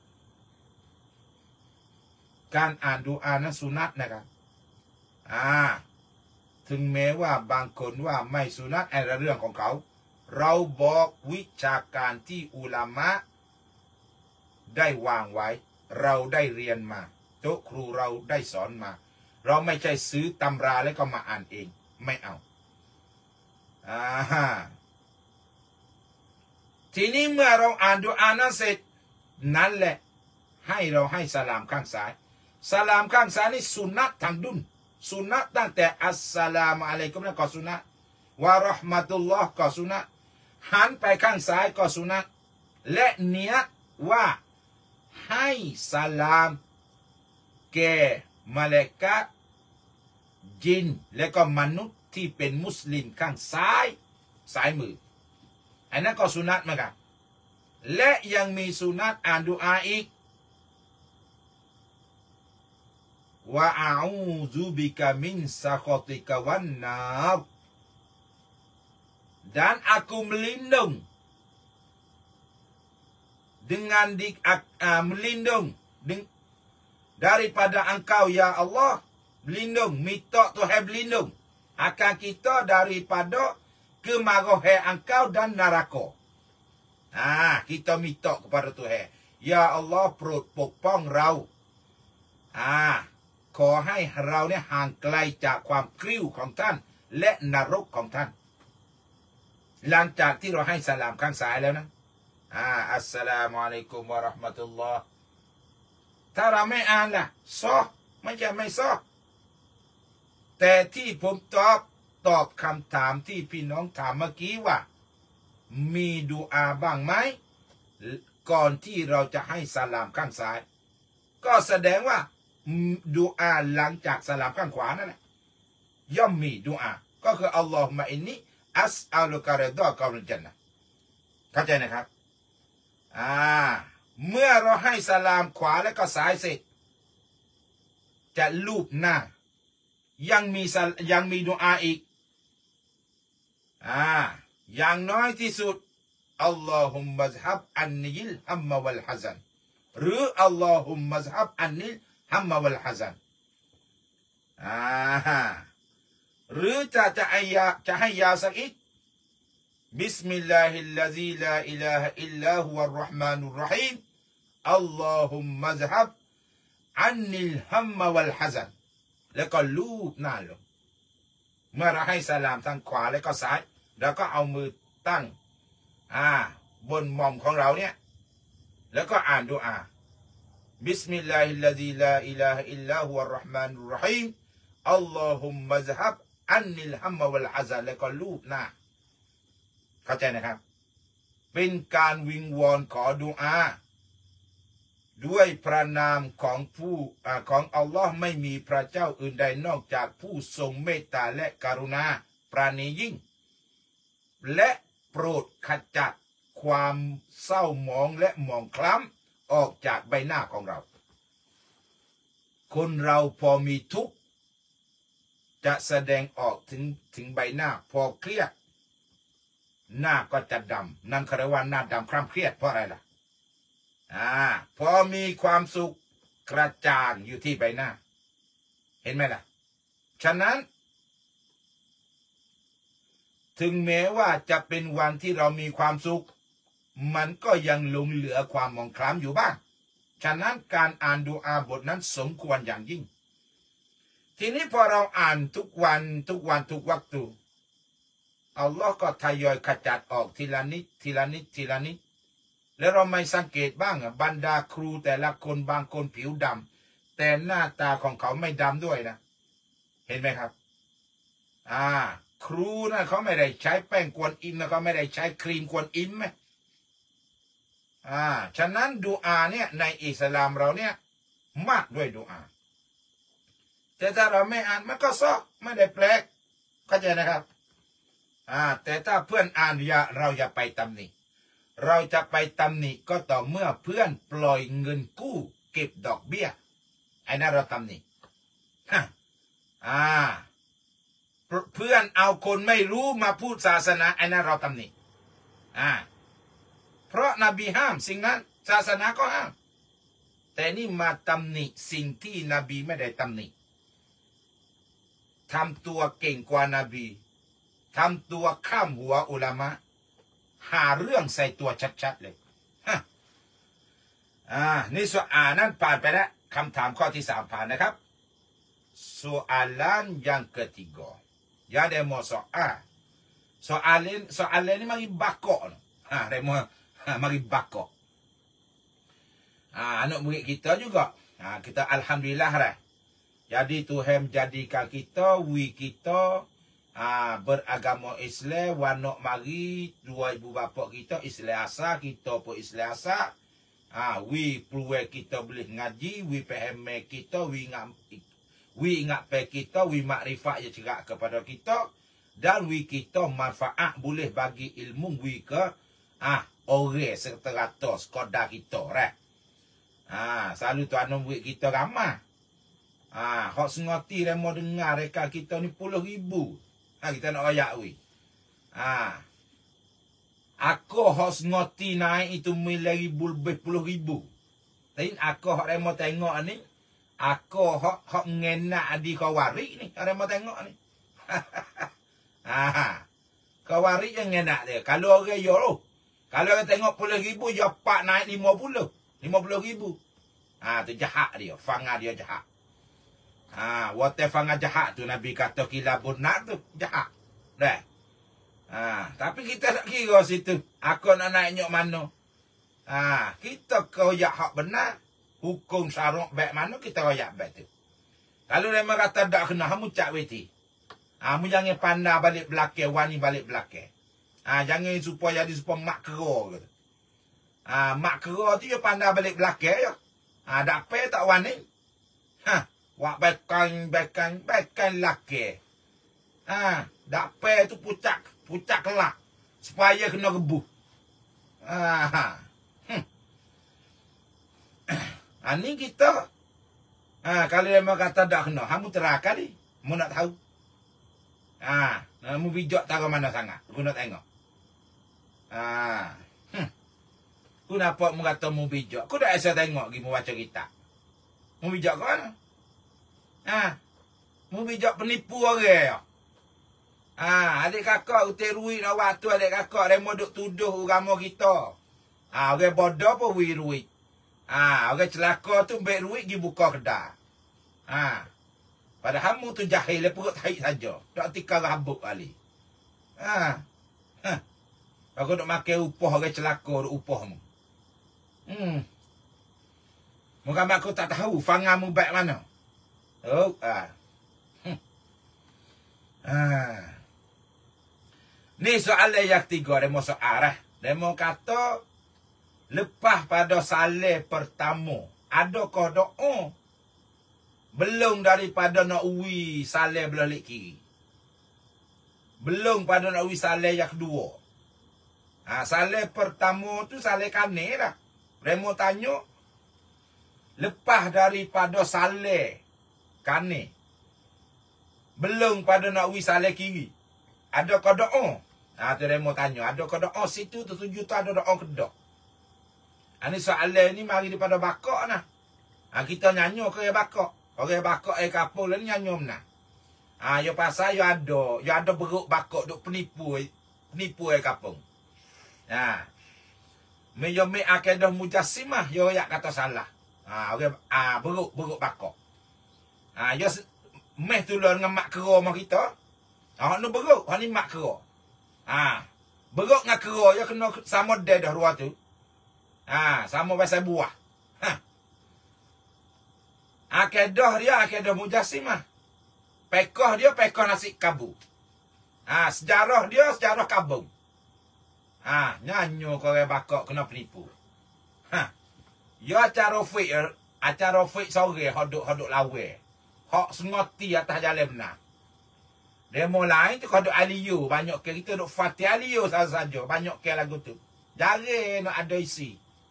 การอ่านดูอานั้นสุนัตนะครับอ่าถึงแม้ว่าบางคนว่าไม่สุนัตไอ้เรื่องของเขาเราบอกวิชาการที่อุลามะได้วางไว้เราได้เรียนมาโต๊ะครูเราได้สอนมาเราไม่ใช่ซื้อตำราแล้วก็มาอ่านเองไม่เอาอ่าทีนี้เมื่อเราอ่านดูอานั้นเสร็จนั่นแหละให้เราให้สลามข้างซ้ายสลามข้างซ้ายนี่สุนัตทางดุนสุนัตตั้งแต่อัสสลามุอะลัยกุมนั่นก็สุนัตวะเราะห์มะตุลลอฮ์ก็สุนัตหันไปข้างซ้ายก็สุนัตและเนียดว่าให้สลามแก่มลาอิกะฮ์จินและก็มนุษย์ที่เป็นมุสลิมข้างซ้ายซ้ายมืออันนั้นก็สุนัตเหมือนกันและยังมีสุนัตอ่านดุอาอีกวะอาอูซุบิกะมินซะคอติกะวันนาร dan aku melindung dengan di, uh, melindung deng, daripada engkau ya Allah, melindung minta Tuhan berlindung akan kita daripada kemarahan engkau dan neraka. Ah, kita minta kepada Tuhan, ya Allah โปรดปกป้องเราอ่าขอให้เราเนี่ยห่างไกลจากความกริ้วของท่านและนรกของท่านหลังจากที่เราให้สลามข้างซ้ายแล้วนะอ่าอัสสลามุอะลัยกุมวะเราะห์มะตุลลอฮ์ถ้าเราไม่อ่านล่ะซอไม่ใช่ไม่ซอแต่ที่ผมตอบตอบคำถามที่พี่น้องถามเมื่อกี้ว่ามีดุอาบ้างไหมก่อนที่เราจะให้สลามข้างซ้ายก็แสดงว่าดุอาหลังจากสลามข้างขวานั่นแหละย่อมมีดุอาก็คืออัลลอฮุมะอินนีอัสอัลุกะริดอกอรุจันนะเข้าใจนะครับอ่าเมื่อเราให้สลามขวาแล้วก็ซ้ายเสร็จจะลูบหน้ายังมียังมีดุอาอีกอ่าอย่างน้อยที่สุดอัลลอฮุมมะซฮับอันนิลฮัมมะวัลฮะซันหรืออัลลอฮุมมะซฮับอันนิลฮัมมะวัลฮะซันอ่าหรือจะจะให้ยาจะให้ยาสักอีกบิสมิลลาฮิลลาซีลาอิลาฮะอิลลาฮุวัรเราะห์มานุรเราะฮีมอัลลอฮุมมะซฮับอันนิลฮัมมะวัลฮะซันแล้วก็ลูบหน้าลงเมื่อเราให้สลามทางขวาแล้วก็ซ้ายแล้วก็เอามือตั้งอ่าบนหม่อมของเราเนี่ยแล้วก็อ่านดุอาบิสมิลลาฮิลลาซีลาอิลาฮะอิลลาฮุวัรเราะห์มานุรเราะฮีมอัลลอฮุมมะซฮับอันนิลฮัมมะวัลฮะซันแล้วก็ลูบหน้าเข้าใจนะครับเป็นการวิงวอนขอดุอาด้วยพระนามของผู้ของอัลลอฮ์ไม่มีพระเจ้าอื่นใดนอกจากผู้ทรงเมตตาและกรุณาปราณียิ่งและโปรดขจัดความเศร้าหมองและหมองคล้ำออกจากใบหน้าของเราคนเราพอมีทุกข์จะแสดงออกถึงถึงใบหน้าพอเครียดหน้าก็จะดำนั่นคือว่าหน้าดำคล้ำเครียดเพราะอะไรล่ะอ่าพอมีความสุขกระจ่างอยู่ที่ใบหน้าเห็นไหมล่ะฉะนั้นถึงแม้ว่าจะเป็นวันที่เรามีความสุขมันก็ยังหลงเหลือความหมองคล้ำอยู่บ้างฉะนั้นการอ่านดุอาบทนั้นสมควรอย่างยิ่งทีนี้พอเราอ่านทุกวันทุกวันทุกวักตุอัลลอฮ์ก็ทยอยขจัดออกทีละนิดทีละนิดทีละนิดแล้วเราไม่สังเกตบ้างบรรดาครูแต่ละคนบางคนผิวดำแต่หน้าตาของเขาไม่ดำด้วยนะเห็นไหมครับอ่าครูนะเขาไม่ได้ใช้แป้งกวนอิมนะเขาไม่ได้ใช้ครีมกวนอิมไหมอ่าฉะนั้นดุอาเนี่ยในอิสลามเราเนี่ยมากด้วยดุอาแต่ถ้าเราไม่อ่านมันก็ซอกไม่ได้แปลกเข้าใจนะครับอ่าแต่ถ้าเพื่อนอ่านอย่าเราอย่าไปตำหนิเราจะไปตำหนิก็ต่อเมื่อเพื่อนปล่อยเงินกู้เก็บดอกเบี้ยไอ้นั่นเราตำหนิฮะอ่าเพื่อนเอาคนไม่รู้มาพูดศาสนาไอ้นั่นเราตำหนิอ่าเพราะนบีห้ามสิ่งนั้นศาสนาก็ห้ามแต่นี่มาตำหนิสิ่งที่นบีไม่ได้ตำหนิทำตัวเก่งกว่านบีทำตัวข้ามหัวอุลามะหาเรื่องใส่ตัวชัดๆเลยฮะอ่านี่ส่วนอ่านั้นผ่านไปแล้วคำถามข้อที่สามผ่านนะครับsoalan yang ketiga ya demo soal soalin soalin ini mari bakok ha demo ha mari bakok ah anak murid kita juga ha kita alhamdulillah dah jadi Tuhan menjadikan kita wi kita Ah, beragama Islam wanok mari dua ibu bapa kita Islam asal kita pun Islam asal ah wi peluang kita boleh ngaji wi faham kita wi ngam wi ingat pe kita, wi makrifat je cerak kepada kita, dan wi kita manfaat boleh bagi ilmu wi ke ah orang serta rata sekodah kita reh. Ah, selalu tuan wi kita ramah. Ah, hok sengoti remo dengar reka kita ni puluh ribu. Ah, kita nak royak wi. Ah. Aku hok sengoti naik itu milai ribu lebih puluh ribu. Tapi aku hok remo tengok ni, aku hok hok ngenak di kawari ni, remo tengok ni. Ah. Kawari yang ngenak dia. Kalau orang yo loh. Kalau orang tengok puluh ribu, yo pak naik lima puluh. lima puluh ribu. Ah, tu jahat dia. Fanga dia jahat. Ah, wate fanga jahat tu Nabi kata kilabun nak tu jahat. Dah. Ah, tapi kita tak kira situ. Aku nak naik nyok mana. Ah, kita koyak hak benar. Hukum syarok baik mana kita koyak baik tu. Kalau mereka kata tak kena, kamu cak weti. Ah, kamu jangan pandai balik belakang, wani balik belakang. Ah, jangan supaya jadi supaya mak kera gitu. Ah, mak kera tu dia pandai balik belakang ya. Ah, dak pe tak wani. Ha, wak bekan bekan bekan laki. Ah, dak pe tu pucak pucak kelak supaya kena rebuh. Ah. Hmm. Ah, ni kita ah, kalau dia kata tak kena, kamu terakan ni. Kamu nak tahu. Ah, kamu bijak tahu mana sangat. Aku nak tengok. Ah. Hmm. Aku nampak mu kata mu bijak. Aku dah asal tengok pergi mu baca kitab. Mu bijak ke mana? Ah. Mu bijak penipu orang ya. Ah, adik kakak utai ruit nak waktu adik kakak remo duk tuduh agama kita. Ah, orang bodoh pun wi ruit. Ah, orang celaka tu ambil ruit pergi buka kedai. Ah. Padahal mu tu jahil le perut tarik saja. Tak tikar rambut kali. Ah. Hah. Aku duk makan upah orang celaka duk upah mu. Hmm. Muka aku tak tahu fanga mu baik mana. Oh, ah. Hmm. Ah. Ni soalan yang ketiga, demo soal eh. Demo kata, lepas pada saleh pertama, adakah doa? Belum daripada nak uwi saleh belah kiri. Belum pada nak uwi saleh yang kedua. Ha, saleh pertama tu saleh kanan dah. Demo tanya, lepas daripada saleh kanan, belum pada nak uwi saleh kiri. Adakah doa? Ha, tu dia mau tanya. Adakah doa situ tertuju tu ada doa kedok? Ha, ni soalan ni mari daripada bakak nah. Ha, kita nyanyi ke ya bakak. Orang bakak eh kapul ni nyanyi mana? Ha, yo pasal yo ada. Yo ada beruk bakak duk penipu. Penipu eh kapung. Ha. Me yo me akidah mujassimah yo yak kata salah. Ha, orang ah beruk beruk bakak. Ha, yo meh tulur dengan mak kera mak kita. Ah, nu beruk, hak ni mak kera. Ah, beruk dengan kera ya kena sama dia dah dua tu. Ah, sama pasal buah. Ha. Akidah dia akidah mujassimah. Pekoh dia pekoh nasi kabu. Ah, sejarah dia sejarah kabung. Ah, nyanyo kau bakak kena penipu. Ha. Ya acara fik acara fik sore hodok-hodok lawe. Hak sengoti atas jalan benar. Demo lain tu kau Aliyo. Banyak ke kita duk Fatih Aliyo saja. Banyak ke lagu tu. Jari nak ada isi.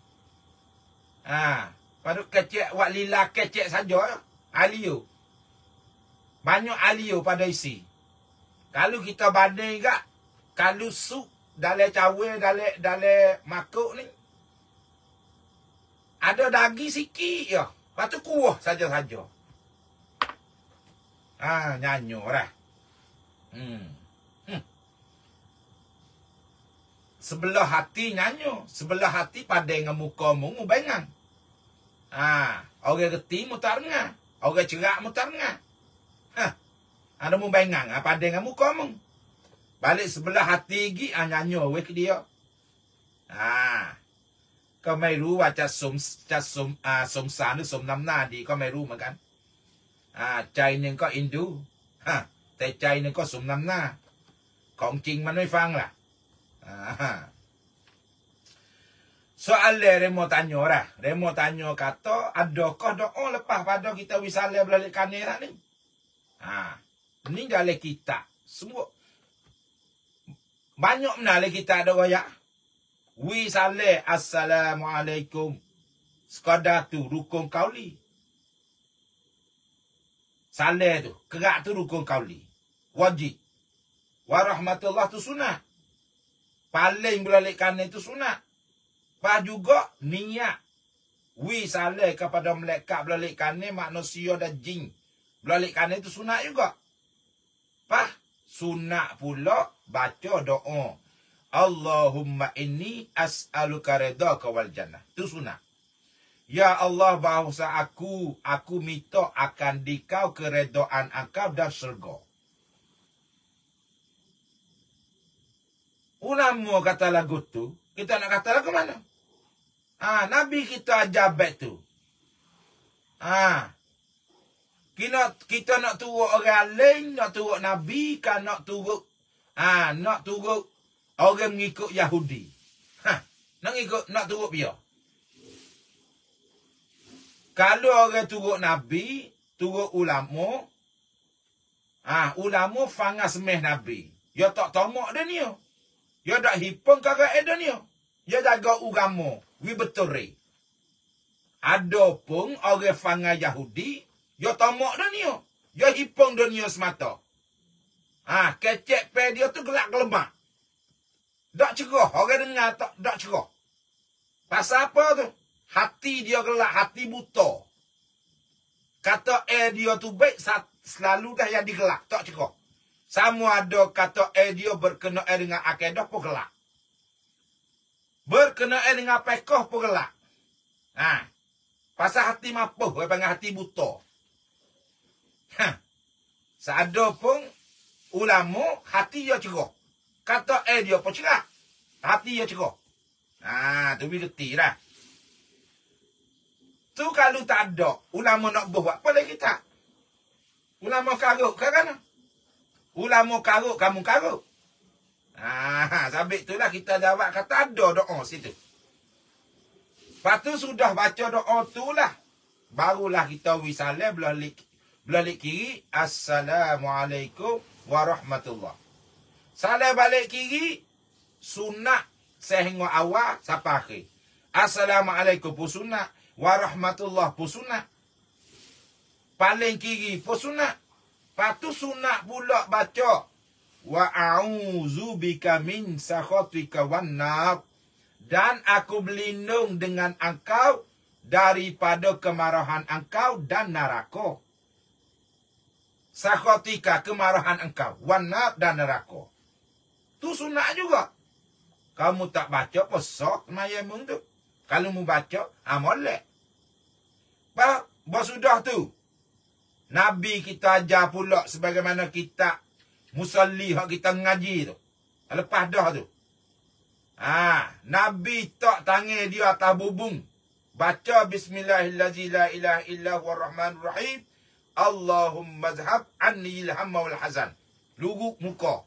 Ha. Pada kecek, wak lila kecek saja. Aliyo. Banyak Aliyo pada isi. Kalau kita banding tak. Kalau sup dalam cawe, dalam, dalam makuk ni. Ada daging sikit ya. Lepas tu kuah saja-saja. Ah, nyanyo lah. Hmm. Hmm. Sebelah hati nyanyo. Sebelah hati pada dengan muka mu, mu bengang. Ah, orang reti mutar ngah. Orang cerak mutar ngah. Hah. Ada mu bengang. Ah, pada dengan muka mu. Balik sebelah hati gi, ah, nyanyo wek dia. Ah. Kauไม่รู้ว่าจะสมจะสมอ่าสมสารหรือสมน้ำหน้าดีก็ไม่รู้เหมือนกันอ่าใจหนึ่งก็อินดูฮะแต่ใจหนึ่งก็สมน้ำหน้าของจริงมันไม่ฟังล่ะอ่า soal remo tanya dah remo tanya kata adakah doa lepas pada kita wisale balik kanan ni Ha, ni dalam kitab. Semua. Banyak mana dalam kitab ada royak. Wi saleh assalamualaikum. Sekadar tu rukun kauli. Saleh tu. Kerak tu rukun kauli. Wajib. Warahmatullah tu sunat. Paling beralik kanan itu sunat. Pas juga niat. Wi saleh kepada malaikat beralik kanan, manusia dan jin. Beralik kanan itu sunat juga. Pas sunat pula baca doa. Allahumma inni as'aluka ridhaka wal jannah. Itu sunat. Ya Allah, bahasa aku, aku minta akan dikau keredaan engkau dan syurga. Ulama kata lagu tu, kita nak kata lagu mana? Ah, Nabi kita ajar baik tu. Ah, kita kita nak turut orang lain, nak turut Nabi, kan nak turut, ah, nak turut orang mengikut Yahudi. Ha, nak ikut, nak turut dia. Kalau orang turut Nabi, turut ulama, ah, ulama fanga semeh Nabi. Dia tak tamak dia ni. Dia tak hipung kakak dia ni. Dia jaga agama. Wi betul re. Ada pun orang fanga Yahudi, dia tamak dia ni. Dia hipung dunia semata. Ah, kecek pe dia tu gelak gelemak. Tak cerah. Orang dengar tak, tak cerah. Pasal apa tu? Hati dia gelak, hati buta. Kata eh dia tu baik, selalu dah yang digelak. Tak cerah. Sama ada kata eh dia berkenaan dengan akidah pun gelak. Berkenaan dengan pekoh pun gelak. Ha. Pasal hati mapuh, dia panggil hati buta. Ha. Seada pun ulama, hati dia cerah. Kata eh dia pun cerah. Hati dia cerah. Ha, tu bila kerti dah. Tu kalau tak ada, ulama nak buat apa lagi tak? Ulama karuk kan kan? Ulama karuk, kamu karuk. Ah, sabit itulah kita jawab kata ada doa situ. Lepas tu sudah baca doa tu lah. Barulah kita wisalah belalik belalik kiri. Assalamualaikum warahmatullahi. Salam balik kiri. Sunat sehingga awal sampai akhir. Assalamualaikum pun sunat. Warahmatullahi pun sunat. Paling kiri pun sunat. Lepas tu sunat pula baca. Wa a'udzu bika min sakhatika wan nar. Dan aku berlindung dengan engkau daripada kemarahan engkau dan neraka. Sakhatika, kemarahan engkau. Wan nar, dan neraka. Tu sunat juga. Kamu tak baca apa sok mayamung tu. Kalau mu baca, amolek. Bah, bah sudah tu. Nabi kita ajar pula sebagaimana kita musalli hak kita ngaji tu. Lepas dah tu. Ha, Nabi tak tangan dia atas bubung. Baca bismillahirrahmanirrahim la ilaha illa huwar rahmanur rahim. Allahumma zhab anni al-hamma wal hazan. Luruk muka.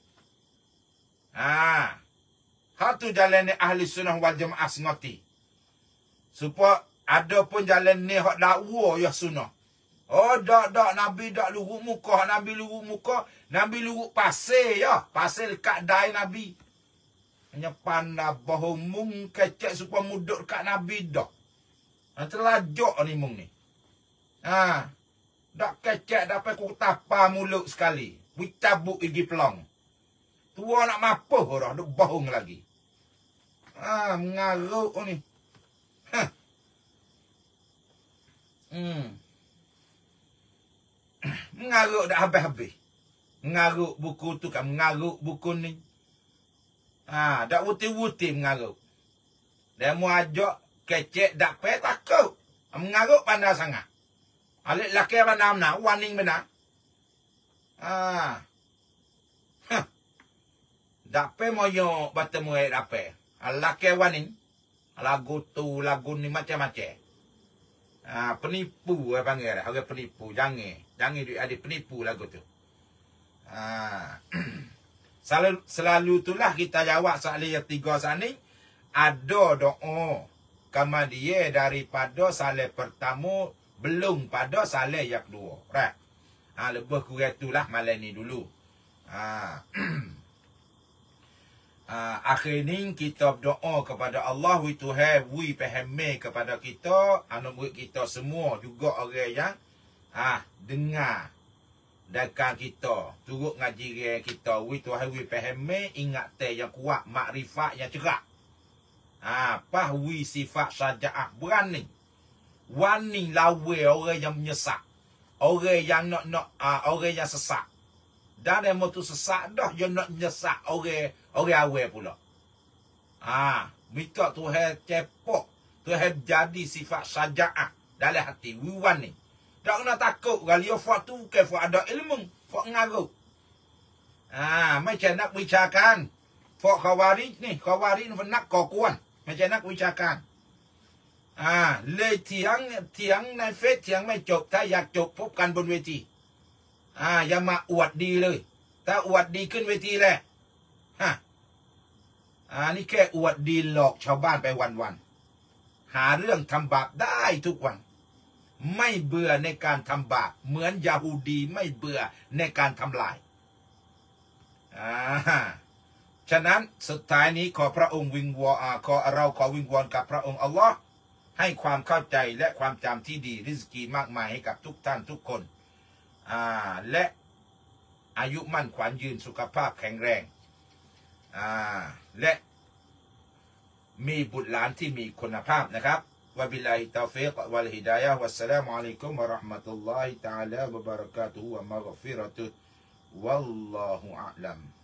Ha. Hak tu jalan ni ahli sunnah wal jamaah sengoti. Supaya ada pun jalan ni hak dakwa ya sunnah. Oh, dak dak Nabi dak luruk muka, Nabi luruk muka, Nabi luruk pasir ya, pasir dekat dai Nabi. Hanya pandai bohong mung kecek supaya muduk dekat Nabi dak. Ha, terlajak ni mung ni. Ha. Dak kecek dapat ku tapa mulut sekali. Wi cabuk gigi pelong. Tua nak mapuh dah, duk bohong lagi. Ah, ha, mengaruk ni. Ha. Hmm. Mengaruk dah habis-habis. Mengaruk buku tu kan, mengaruk buku ni. Ha, dak wuti-wuti mengaruk. Dia mau ajak kecek dak pe takut. Mengaruk pandai sangat. Alik laki pandai mana, waning benar. Ha. Huh. Dak pe moyo bertemu eh dak pe. Laki waning. Lagu tu, lagu ni macam-macam. Ha, penipu saya panggil dah. Orang penipu. Jangan. Jangan duit ada penipu lagu tu. Ha. selalu, selalu itulah kita jawab soalan yang tiga sana. Ada doa. Kama dia daripada salat pertama belum pada salat yang kedua. Right? Ha, lebih kurang itulah malam ni dulu. Ha. Ha, akhir ni kita berdoa kepada Allah, wi Tuhan, wi pahami kepada kita, anak murid kita semua juga orang yang ah dengar dekat kita, turut ngaji kita, wi Tuhan, wi pahami, ingat teh yang kuat, makrifat yang cerah. Ah, apa wi sifat syaja'ah, berani. Wani lawe orang yang menyesak. Orang yang nak nak ah, orang yang sesak. Dan yang tu sesak dah dia nak menyesak orang orang awal pula. Ah, minta Tuhan cepok, Tuhan jadi sifat syaja'ah dalam hati wiwan ni. Tak kena takut kalau fak tu ke fak ada ilmu, fak ngaruh. Ah, macam nak bicarakan. Fak khawarij ni, khawarij ni nak kakuan. Macam nak bicarakan. Ah, le tiang tiangในเฟซ tiang ไม่จบถ้าอยากจบพบกันบนเวที อ่าอย่ามาอวดดีเลยถ้าอวดดีขึ้นเวทีแหละฮะอ่านี่แค่อวดดีหลอกชาวบ้านไปวันๆหาเรื่องทำบาปได้ทุกวันไม่เบื่อในการทำบาปเหมือนยาฮูดีไม่เบื่อในการทำลายอ่าฉะนั้นสุดท้ายนี้ขอพระองค์วิงวอนขอเราขอวิงวอนกับพระองค์อัลลอฮ์ให้ความเข้าใจและความจำที่ดีริสกีมากมายให้กับทุกท่านทุกคนอ่าและอายุมั่นขวัญยืนสุขภาพแข็งแรงอ่าและมีบุตรหลานที่มีคุณภาพนะครับวะบิลลาฮิตตอฟิกวัลฮิดายะฮ์วัสสลามุอะลัยกุมวะเราะห์มะตุลลอฮิตะอาลาวะบะเราะกาตุฮุวะมัฆฟิเราะตุฮ์วัลลอฮุอะลัม